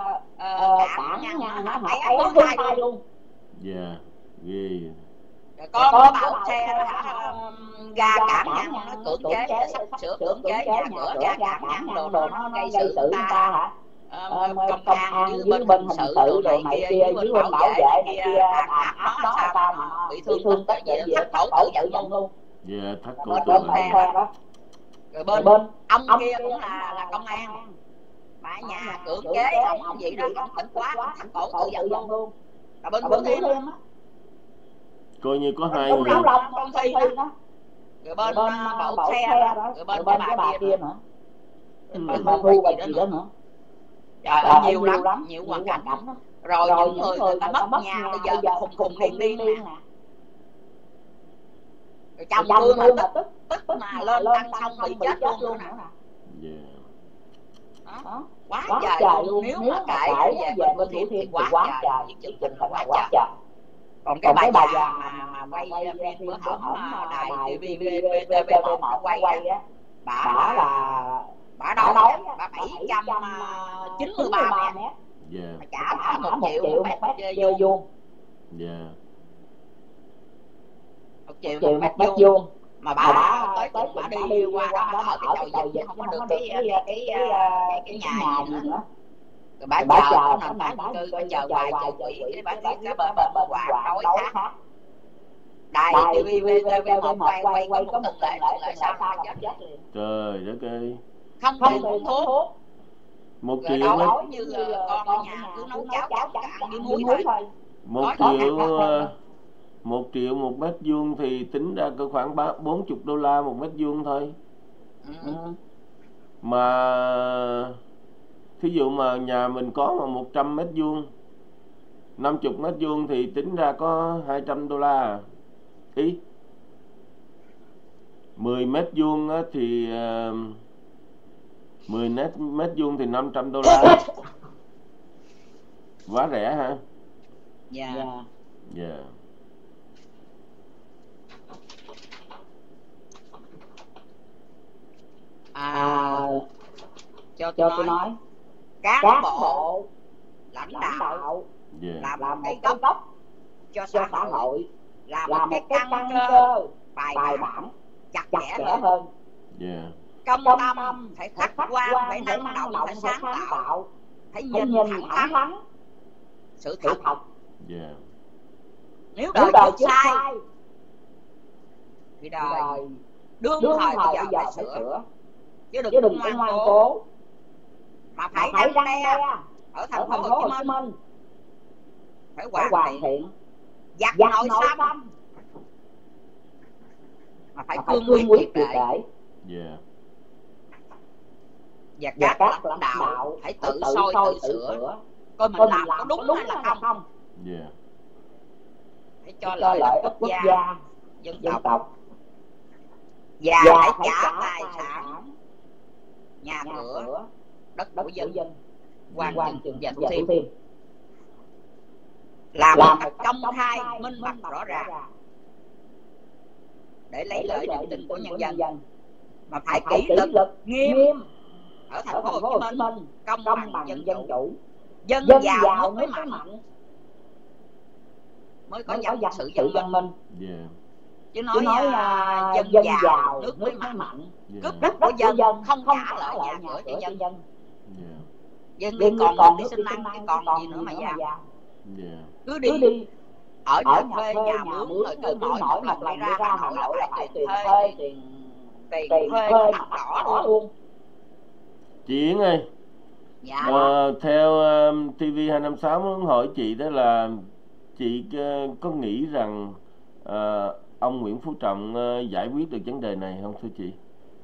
cản ngăn nó hãy có hai luôn. Dạ ghê. Con nó bảo xe hả ra cản ngăn nó cưỡng chế, sắp sửa cưỡng chế nhà cửa ra cản ngăn đồ nó gây sự người ta hả. Công an với bên hình sự đồ này kia với bên bảo vệ này kia đạp nó sao sao mà bị thương thương tới vậy thắt cổ tự giận nhân luôn. Dạ thắt cổ tự giận. Rồi bên ông kia cũng là là công an mà Mà nhà cưỡng chế ông vậy đó, ông thích quá, ông thành cổ tự giận luôn. Là bên Thủ Thiêm á, coi như có hai người người. Long trong thi đó, rồi bên Bộ Xe đó, rồi bên cái bà kia nữa, bên Thu Bạch gì đó nữa. Trời ơi, nhiều lắm, nhiều hoàn cảnh. Rồi những người người ta mất nhà bây giờ khùng khùng điên điên nè. Rồi chồng tôi mà tức tức mà lên tăng xong bị chết luôn nè. Đó, quá trời luôn. Nếu mà kể về bên Thủ Thiêm thì quá trời, những chương trình là quá trời. Còn cái bà già mà mà quay phim bữa hổm đài ti vi vê tê vê một quay á, bả là bả nói bả bảy trăm chín mươi ba mét, mà trả bả một triệu một mét vuông. Một triệu một mét vuông. Mà bà tới tới bà đi qua đó bà ở cái chòi dịch, không có được cái cái cái cái nhà gì nữa. Rồi bà chờ nó nằm bà cư, bà chờ hoài chờ quỷ, cái bà viết cái bờ bờ bờ quạt đối khác. Đài ti vi vê tê vê một quay quay quay có một tuần lễ lại sao mà chết chết liền. Trời đất ơi. Không tiền không thuốc. Một triệu mét như con ở nhà cứ nấu cháo cháo cháo ăn với muối thôi. Một triệu một triệu một mét vuông thì tính ra có khoảng bốn mươi đô la một mét vuông thôi. Ừ. Mà thí dụ mà nhà mình có mà một trăm mét vuông, năm mươi mét vuông thì tính ra có hai trăm đô la à. Ý mười mét vuông á thì uh, mười mét mét vuông thì năm trăm đô la. Quá rẻ hả? Dạ. Dạ. Yeah. À, cho tôi, cho tôi nói cán, cán bộ, bộ lãnh đạo yeah. làm, làm cái gốc, gốc cho xã hội, hội làm, làm một cái căn cơ bài, bài bản chặt chẽ hơn, hơn. Yeah. Công, công tâm phải khách quan, phải năng động, phải sáng tạo, phải nhìn, nhìn thẳng thắn sự thật. Yeah. Nếu đời chưa sai thì đời đương thời bây giờ phải sửa, chứ đừng, đừng ngoan cố mà phải răn đe ở thành phố Hồ Chí Minh, phải hoàn thiện giặt nội xâm mà phải cương quyết triệt để. Và các lãnh đạo phải tự soi tự sửa coi mình làm có đúng hay là không, phải cho lợi ích quốc gia dân tộc và phải trả tài sản nhà cửa đất của dân quan trường và Thủ Thiêm, làm một công khai minh bạch rõ ràng để lấy lợi niềm tin của nhân dân, mà phải kỷ luật nghiêm ở thành phố Hồ Chí Minh, công bằng dân chủ, dân giàu mới mạnh, mới có dân sự dân minh. Chứ nói, nói uh, dân, dân giàu nước mới mạnh, mạnh. Yeah. Cướp đất của dân, dân không trả lại nhà cửa cho dân. Dân, dân đi còn, còn đi xin ăn, cái còn, còn gì nữa mà giàu. Yeah. Cứ đi, cứ đi ở nhà thuê, nhà mướn, rồi cứ mỗi một lần lại ra Hà Nội là phải tiền thuê, tiền tiền thuê mặt đỏ luôn. Chị Yến ơi, dạ. uh, theo uh, ti vi hai năm sáu muốn hỏi chị đó là chị uh, có nghĩ rằng uh, ông Nguyễn Phú Trọng uh, giải quyết được vấn đề này không thưa chị?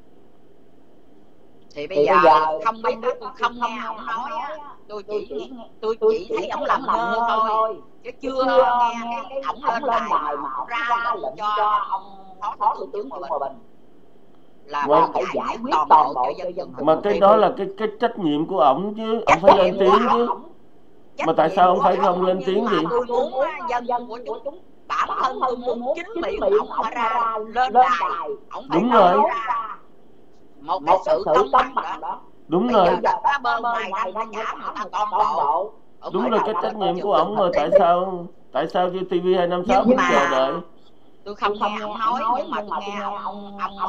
Thì bây giờ, bây giờ không biết đó, tôi không nghe ông nói á, tôi chỉ tôi chỉ thấy ông làm ngơ thôi, chứ chưa nghe cái ông lên đài mà ông ra lệnh cho ông phó thủ tướng Trương Hòa Bình là mà phải giải quyết toàn bộ cho dân. Mà cái đó là cái cái trách nhiệm của ổng chứ, ông phải lên tiếng chứ. Mà tại sao ông phải không lên tiếng gì? Tôi muốn dân dân của chúng, bản thân tôi muốn chính miệng ông mà ra lên đài, ông phải nói ra một cái sự công bằng đó. Đúng rồi. Cái bên này đang phải trả người ta toàn bộ. Đúng rồi, cái trách nhiệm của ổng rồi, tại sao tại sao cho ti vi hai năm sáu muốn chờ đợi? Tôi không nghe ông nói, nhưng mà tôi nghe ông ông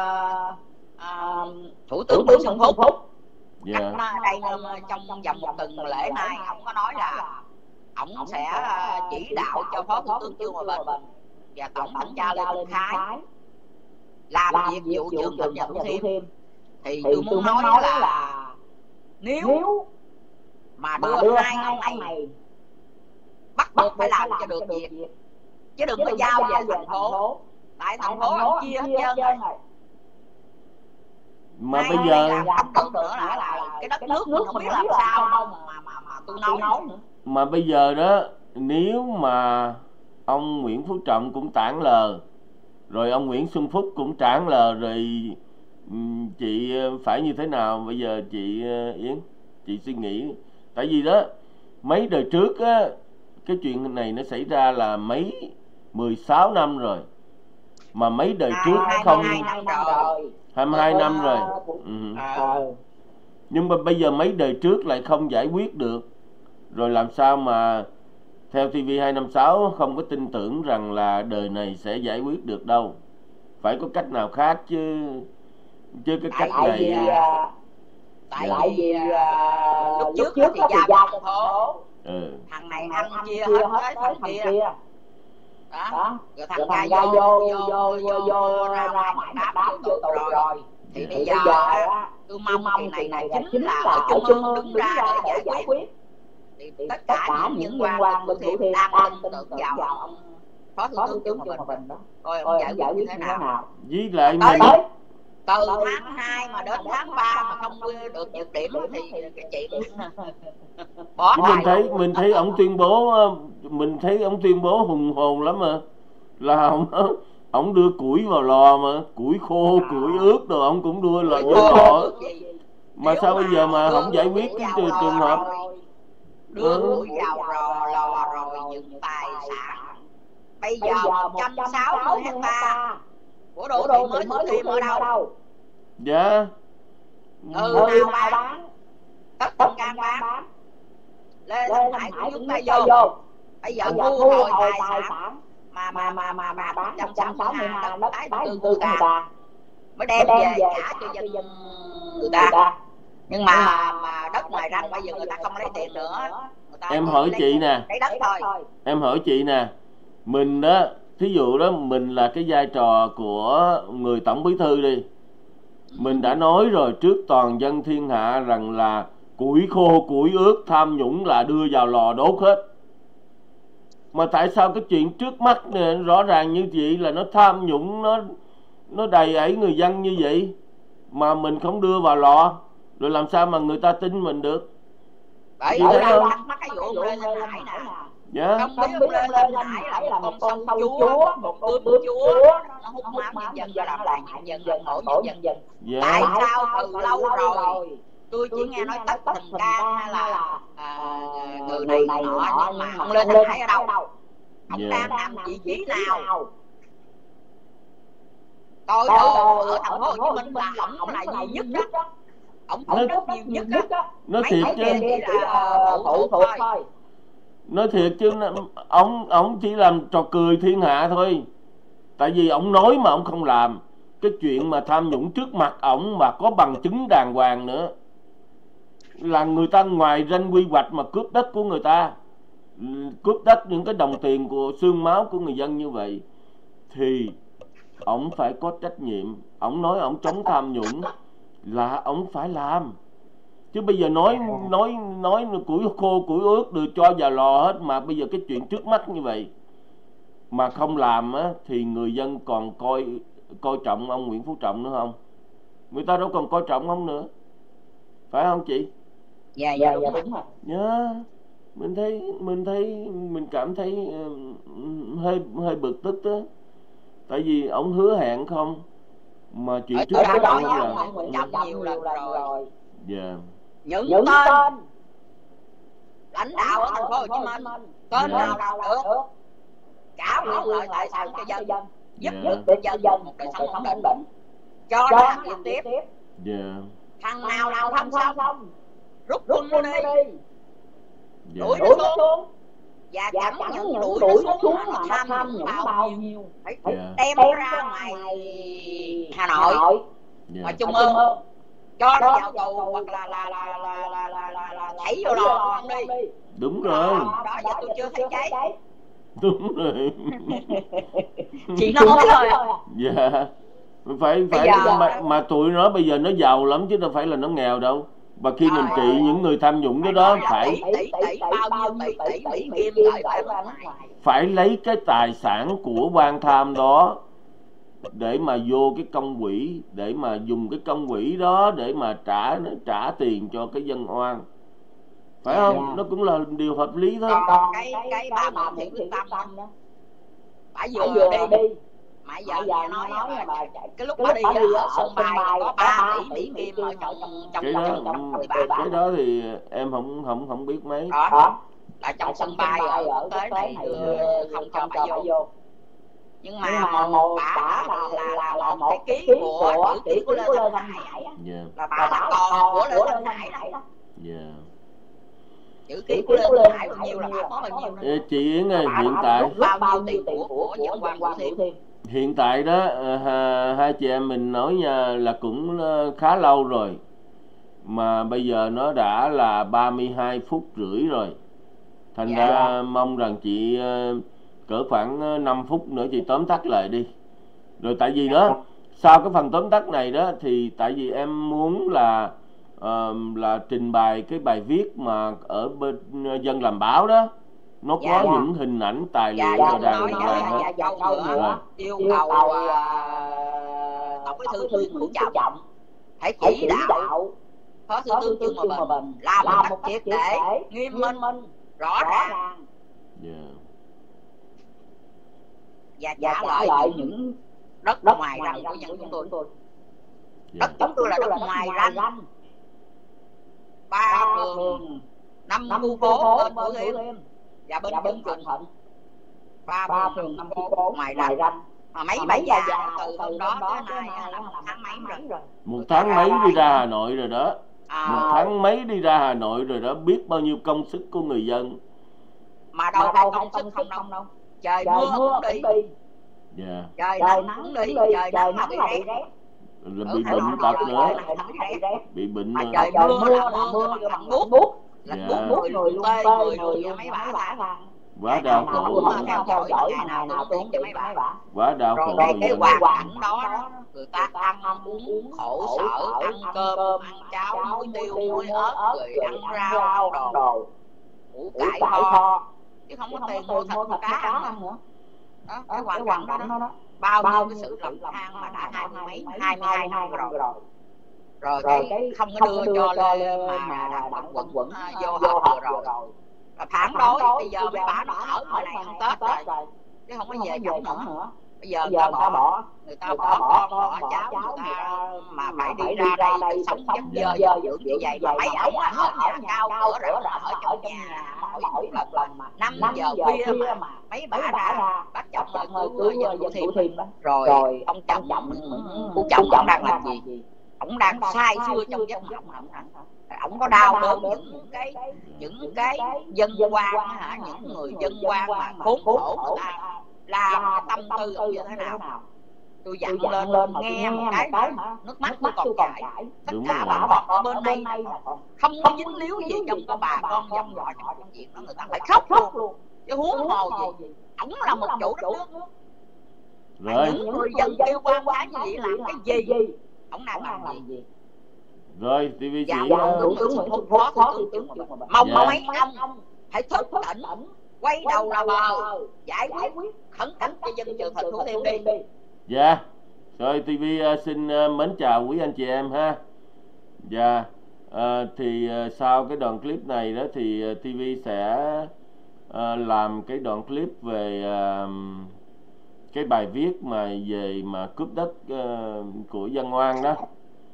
thủ tướng Nguyễn Xuân Phúc yeah. đây trong vòng một tuần lễ nay ông có nói là ông sẽ chỉ đạo cho phó thủ tướng Trương Hòa Bình và tổng thanh tra Lê Minh Khái làm việc vụ trường Thịnh Vượng Thủ Thiêm. Thì tôi muốn nói là nếu, nếu mà đưa, đưa hai ông này, này bắt buộc phải làm cho được việc, việc chứ đừng có giao về thành phố. Tại thành phố ông chia hết trơn rồi. Mà bây giờ không được nữa là, là cái đất nước mình không biết làm sao mà mà mà, mà tôi nói nữa. Mà bây giờ đó, nếu mà ông Nguyễn Phú Trọng cũng tản lờ, rồi ông Nguyễn Xuân Phúc cũng tản lờ, rồi chị phải như thế nào bây giờ chị Yến? Chị suy nghĩ. Tại vì đó, mấy đời trước á, cái chuyện này nó xảy ra là mấy mười sáu năm rồi. Mà mấy đời trước không, hai mươi hai năm rồi. hai mươi hai năm rồi. Ừ. Nhưng mà bây giờ mấy đời trước lại không giải quyết được. Rồi làm sao mà theo ti vi hai năm sáu không có tin tưởng rằng là đời này sẽ giải quyết được đâu. Phải có cách nào khác chứ. Chứ cái cách tại này vì, à, tại dạ. vì à, lúc trước, trước thì giao cho thành phố. Ừ. Thằng này ăn chia hết tới thằng kia. kia. Đó. Đó. Rồi thằng ra vô vô vô vô vô ra ra mãi đáp vô tù rồi. rồi. Thì bây giờ tôi mong kỳ này là chính là ở Trung ương đứng ra để giải quyết. Thì tất cả những liên quan bên Thủ Thiêm đang tin tưởng vào ông Phó Thủ tướng Trương Hòa Bình đó. Coi ông giải quyết như thế nào. Với lại mình từ tháng hai mà đến tháng ba mà không được dứt điểm thì cái chuyện bỏ mình thấy mình thấy ông tuyên bố mình thấy ông tuyên bố hùng hồn lắm mà, là ông ông đưa củi vào lò mà củi khô à. củi ướt rồi ông cũng đưa là vô lò. Mà sao bây giờ mà không giải quyết cái trường trường hợp đưa củi vào lò lò rồi những tài sản bây giờ một trăm sáu mươi hecta của đô thị mới Thủ Thiêm ở đâu? Dạ. Ừ, nào bán? Tất tất can bán. Lê Thanh Hải cũng nhúng tay vô. Bây giờ thu hồi tài sản mà mà mà mà mà bán một trăm sáu mươi hai đất tái định cư của người ta mới đem về trả cho dân người ta. Nhưng mà mà đất ngoài răng bây giờ người ta không lấy tiền nữa. Em hỏi chị nè. Lấy đất thôi. Em hỏi chị nè. Mình đó, thí dụ đó mình là cái vai trò của người tổng bí thư đi. Mình đã nói rồi trước toàn dân thiên hạ rằng là củi khô, củi ướt, tham nhũng là đưa vào lò đốt hết. Mà tại sao cái chuyện trước mắt này, rõ ràng như vậy là nó tham nhũng, nó nó đầy ẩy người dân như vậy mà mình không đưa vào lò, rồi làm sao mà người ta tin mình được? Bởi vì đâu mắc cái vụ Lê Thanh Hải nè. Dạ. Không biết ông Lê Thanh Hải là một con sâu chúa, một con bướm chúa, nó hút máu nhân dân ra làm lại nhân dân, làm nổi nhân dân. Dạ. Tại sao từ lâu rồi tôi chỉ nghe nói tất Thành Cang hay là à, người này này nọ, nhưng mà ông Lê Thanh Hải ở đâu? Ông yeah. đang làm vị trí nào? Tôi đồ ở thành phố Hồ Chí Minh là ổng là duy nhất đó. Ổng có đất nhiều nhất đó. Nói thiệt chứ là phụ thuộc thôi. Nói thiệt chứ ông ông chỉ làm trò cười thiên hạ thôi. Tại vì ông nói mà ông không làm. Cái chuyện mà tham nhũng trước mặt ổng mà có bằng chứng đàng hoàng nữa, là người ta ngoài ranh quy hoạch mà cướp đất của người ta, cướp đất những cái đồng tiền của xương máu của người dân như vậy, thì ổng phải có trách nhiệm. Ổng nói ổng chống tham nhũng là ổng phải làm. Chứ bây giờ nói nói nói củi khô củi ướt được cho vào lò hết, mà bây giờ cái chuyện trước mắt như vậy mà không làm á, thì người dân còn coi coi trọng ông Nguyễn Phú Trọng nữa không? Người ta đâu còn coi trọng ông nữa, phải không chị? Dạ dạ dạ đúng rồi. Dạ. Mình thấy mình thấy mình cảm thấy uh, hơi hơi bực tức đó. Tại vì ông hứa hẹn không mà chuyện trước đó ông không là ông Nguyễn Trọng nhiều lần rồi. Dạ. Những, Những tên, tên lãnh đạo ở thành phố Hồ Chí Minh tên nào nào được cả quyền lợi tài sản cho dân, giúp đỡ dân dân một đời sống ổn định, cho nó làm việc tiếp. Dạ. Thằng nào nào không xong rút quân nó đi, đuổi nó xuống, và chẳng những đuổi nó xuống mà tham nhũng bao nhiêu phải đem nó ra ngoài Hà Nội, ngoài Trung ương, cho nó vào tù hoặc là là là là là là là là thảy vô lò không đi. Đúng rồi. Đó giờ tôi chưa thấy cháy. Đúng rồi. Chị nói thôi. Dạ. Phải phải giờ... mà, mà tụi nó bây giờ nó giàu lắm chứ đâu phải là nó nghèo đâu. Và khi mình trị những người tham nhũng cái đó phải tỷ tỷ bao nhiêu tỷ tỷ Mỹ Kim gửi ra nước ngoài, phải lấy cái tài sản của quan tham đó để mà vô cái công quỹ, để mà dùng cái công quỹ đó để mà trả trả tiền cho cái dân oan, phải không? Yeah. Nó cũng là điều hợp lý thôi. Còn cái cái bà Nguyễn Thị Quyết Tâm đó, bà vừa đi mà giờ nghe nói là bà, cái lúc bà đi ở sân bay có ba tỷ Mỹ Kim ở trong trong cái đó, trong cái đó thì em không không không biết mấy. Đó là trong sân bay ở quốc tế này không cho bà vô. Nhưng mà một bả là là là một cái ký của chữ ký của Lê Thanh Hải á, là bà là con của Lê Thanh Hải đó. Chữ ký của Lê Thanh Hải bao nhiêu là bà có bao nhiêu nữa. Chị Yến ơi, hiện tại bao nhiêu tiền của dân quan Thủ Thiêm. Hiện tại đó hai chị em mình nói nha là cũng khá lâu rồi, mà bây giờ nó đã là ba mươi hai phút rưỡi rồi, thành dạ. ra mong rằng chị cỡ khoảng năm phút nữa chị tóm tắt lại đi. Rồi tại vì đó sau cái phần tóm tắt này đó thì tại vì em muốn là uh, là trình bày cái bài viết mà ở bên Dân Làm Báo đó, nó có dạ, những dạ. hình ảnh tài liệu dạ, đàng hoàng hết. Dạ, dạ, nữa. Yêu cầu Tổng Bí thư Nguyễn Phú Trọng hãy chỉ đạo Phó Thủ tướng Trương Hòa Bình làm một cách triệt để, nghiêm minh, rõ ràng và trả lại những đất ngoài ranh của dân chúng tôi. Đất chúng tôi là đất ngoài ranh, ba phường, năm khu phố bên Thủ Thiêm và bên Vĩnh Thuận, ba phường năm khu phố ngoài ranh. Mà mấy bảy già từ hôm đó tới nay là một tháng mấy rồi. Một tháng mấy đi ra Hà Nội rồi đó. À, một tháng mấy đi ra Hà Nội rồi đó, biết bao nhiêu công sức của người dân. Mà đâu phải công sức không đâu. đâu. Trời, trời mưa, mưa cũng đi. đi. Yeah. Trời, trời nắng cũng đi, trời nắng mà bị rét. Là bị bệnh tật nữa. Bị bệnh mà trời mưa là mưa mà bằng bút. Bút. Là bút người luôn tê, người luôn mấy bả ra. Quá đau khổ. Theo dõi ngày nào nào tôi không mấy bả. Quá đau khổ. Rồi cái hoàn cảnh đó người ta ăn uống khổ sở, ăn cơm, ăn cháo, muối tiêu, muối ớt, rồi ăn rau, ăn đồ, củ cải kho, chứ không có tiền mua thịt cá ăn nữa. Đó, cái hoàn cảnh đó, đó bao nhiêu cái sự lầm than mà đã hai mươi mấy, hai mươi hai năm rồi. Rồi cái không có đưa cho lên mà đặng quận quận vô họp vừa rồi. Là phản đối, bây giờ mấy bà nó ở ngoài này ăn Tết rồi, chứ không có về chồng nữa. Bây giờ người ta bỏ, người ta bỏ con, bỏ cháu, người ta mà phải đi ra đây sống chất dơ dơ dưỡng như vậy. Mà mấy ổng ở nhà cao cửa rỡ ở trong nhà mỗi một lần mà năm giờ khuya mà mấy bà ra bắt chồng ơi cứu dân Thủ Thiêm. Rồi ông chồng của chồng ông đang làm gì? Ông đang sai xưa trong giấc mộng ông. Ông có đau đớn những cái những cái dân quan hả, những người dân quan mà khốn khổ người ta làm cái tâm tư ông như thế nào. Tôi dặn lên nghe một cái nước mắt tôi còn chảy. Tất cả bà bọc ở bên đây không có dính líu gì trong cái bà con dòng họ trong công việc đó, người ta phải khóc luôn. Chứ huống hồ gì, ổng là một chủ đất nước. Rồi những người dân kêu quan phái như vậy làm cái gì? Ổng đang làm gì? Rồi ti vi dạ, chỉ dạ, thủ tướng Nguyễn Xuân Phúc, phó thủ tướng mong dạ. mấy ông hãy thức tỉnh, quay đầu là bờ, giải quyết khẩn cấp cho dân trường Thủ Thiêm đi. Dạ. Rồi ti vi uh, xin uh, mến chào quý anh chị em ha. Dạ. Uh, thì uh, sau cái đoạn clip này đó thì uh, ti vi sẽ uh, làm cái đoạn clip về uh, cái bài viết mà về mà cướp đất uh, của dân oan đó.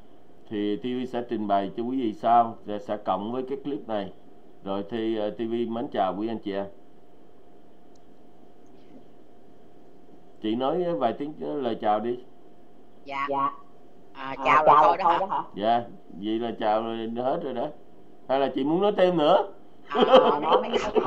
Thì ti vi sẽ trình bày cho quý vị sau, sẽ, sẽ cộng với cái clip này. Rồi thì uh, ti vi mến chào quý anh chị em. Chị nói vài tiếng lời chào đi. Dạ. Dạ. À, chào à, rồi thôi đó, đó hả? Dạ, vậy là chào rồi hết rồi đó. Hay là chị muốn nói thêm nữa? À, nói mấy cái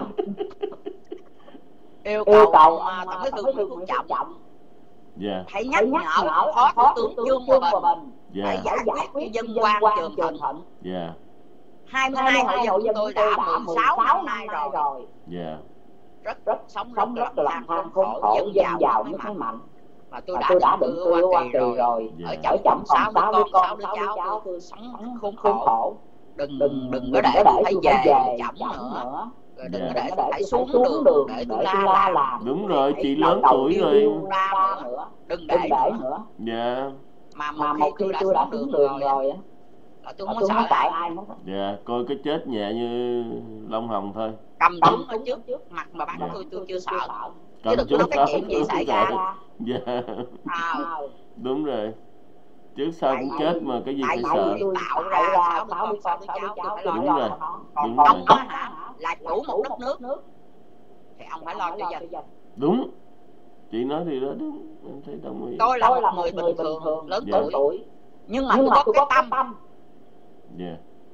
yêu cầu, yêu cầu mà Tổng Bí thư Nguyễn Phú Trọng. Dạ. Hãy nhắc nhở Phó Thủ tướng Trương Hòa Bình dạ. Hãy giải quyết dân quan Trường Thịnh. Dạ. hai mươi hai hộ dân tôi đã mười sáu năm nay rồi. Dạ. Rất rất sống rất rất là than khốn khổ, dân giàu mới thấy mạnh. Mà tôi đã, tôi đã định cư Hoa Kỳ rồi. Ở chồng chồng sáu đứa con, sáu đứa cháu, tôi sống khốn khổ. đừng đừng đừng có để tôi phải về chậm nữa, rồi đừng có để tôi phải xuống đường để tôi la làm. Đúng rồi, chị lớn tuổi rồi, đừng để nữa. Dạ. Mà một khi tôi đã xuống đường rồi là tôi không có sợ ai. Dạ, coi cái chết nhẹ như lông hồng thôi. Cầm súng ở trước mặt mà bắn tôi tôi chưa sợ. Chứ đừng có nói cái chuyện gì xảy ra. Dạ. À, đúng rồi. Trước sau cũng chết mà cái gì phải sợ. Tôi tạo ra sáu mươi con sáu đứa cháu phải lo. Đúng rồi. Còn ông đó hả, là chủ một đất nước thì ông phải lo cho dân. Đúng. Chị nói thì đó đúng, em thấy đồng ý. Tôi là một người bình thường, lớn tuổi, nhưng mà tôi có cái tâm. Dạ.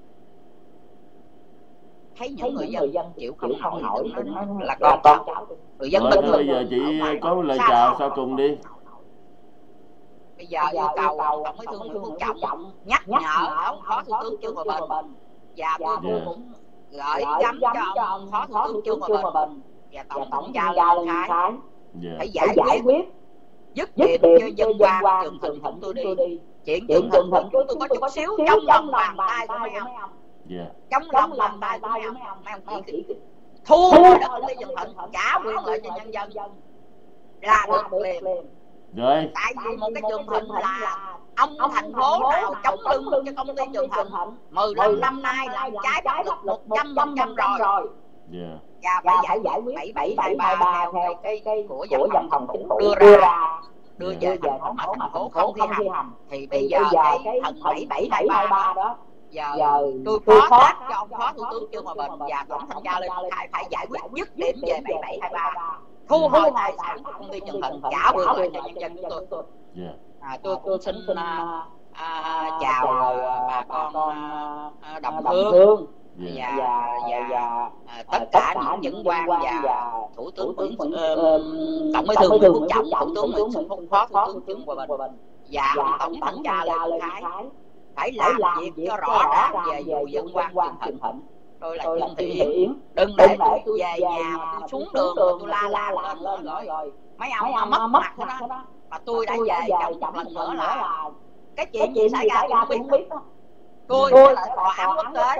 Thấy những người dân chịu không nổi là con cháu. Người dân bình thường. Bây giờ chị có một lời chào sau cùng đi. Bây giờ yêu cầu Tổng Bí thư Nguyễn Phú Trọng nhắc nhở ông Phó Thủ tướng Trương Hòa Bình, và tôi cũng gửi gắm cho ông Phó Thủ tướng Trương Hòa Bình và Tổng thống Gia Lân Thái phải giải quyết dứt điểm cho dân quan Trường Thịnh chúng tôi đi. Chuyện Trường Thịnh chúng tôi có chút xíu trong lòng bàn tay của mấy ông. Trong lòng bàn tay của mấy ông, mấy ông chỉ thu hồi đất của Trường Thịnh, trả quyền lợi cho nhân dân là được liền. Rồi. Tại vì một cái Trường Thịnh là ông thành phố nào chống lưng cho công ty Trường Thịnh mười lăm năm nay làm trái pháp luật một trăm phần trăm rồi. Yeah. Và phải giải quyết bảy bảy hai ba theo cái của văn phòng chính phủ đưa ra, đưa về thành phố mà thành phố không thi hành. Thì bây giờ cái thần bảy bảy hai ba đó, giờ tôi phó thác cho ông Phó Thủ tướng Trương Hòa Bình và Tổng thanh tra Lê Minh Khai phải giải quyết dứt điểm về bảy bảy hai ba, thu hồi tài sản của công ty Trường Thịnh, trả quyền lợi cho nhân dân chúng tôi. À, tôi cũng xin uh, uh, chào uh, bà con uh, đồng hương và, và, và, và uh, tất cả những những quan và thủ tướng uh, Tổng Bí thư Nguyễn Phú Trọng, thủ tướng Nguyễn Xuân Phúc, phó thủ tướng Trương Hòa Bình và tổng thanh tra Lê Minh Khai phải làm việc cho rõ ràng về vụ dân quan Trường Thịnh. Tôi là Trương Thị Yến, đừng để tôi về nhà mà tôi xuống đường mà tôi la la lên lên rồi mấy ông mà mất mặt đó. Mà tôi đã về chậm lần nữa là cái chuyện gì xảy ra tôi không biết đó. Tôi sẽ là tòa án quốc tế.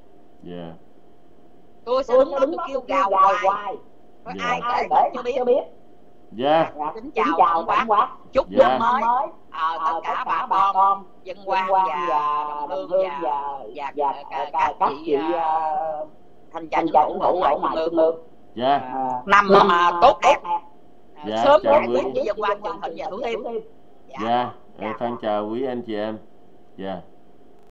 Tôi sẽ đứng đó tôi kêu gào hoài. Có ai kể cho biết. Dạ. Kính chào ông bác. Chúc năm mới tất cả bà con dân quan và đồng hương và các chị thanh tra chính phủ ủng hộ trung ương. Dạ. Năm mà tốt đẹp. Dạ, sớm chào giải quý. quyết dân quan Trường Thịnh và Thủ Thiêm. Dạ, dạ. Thân chào quý anh chị em. Dạ.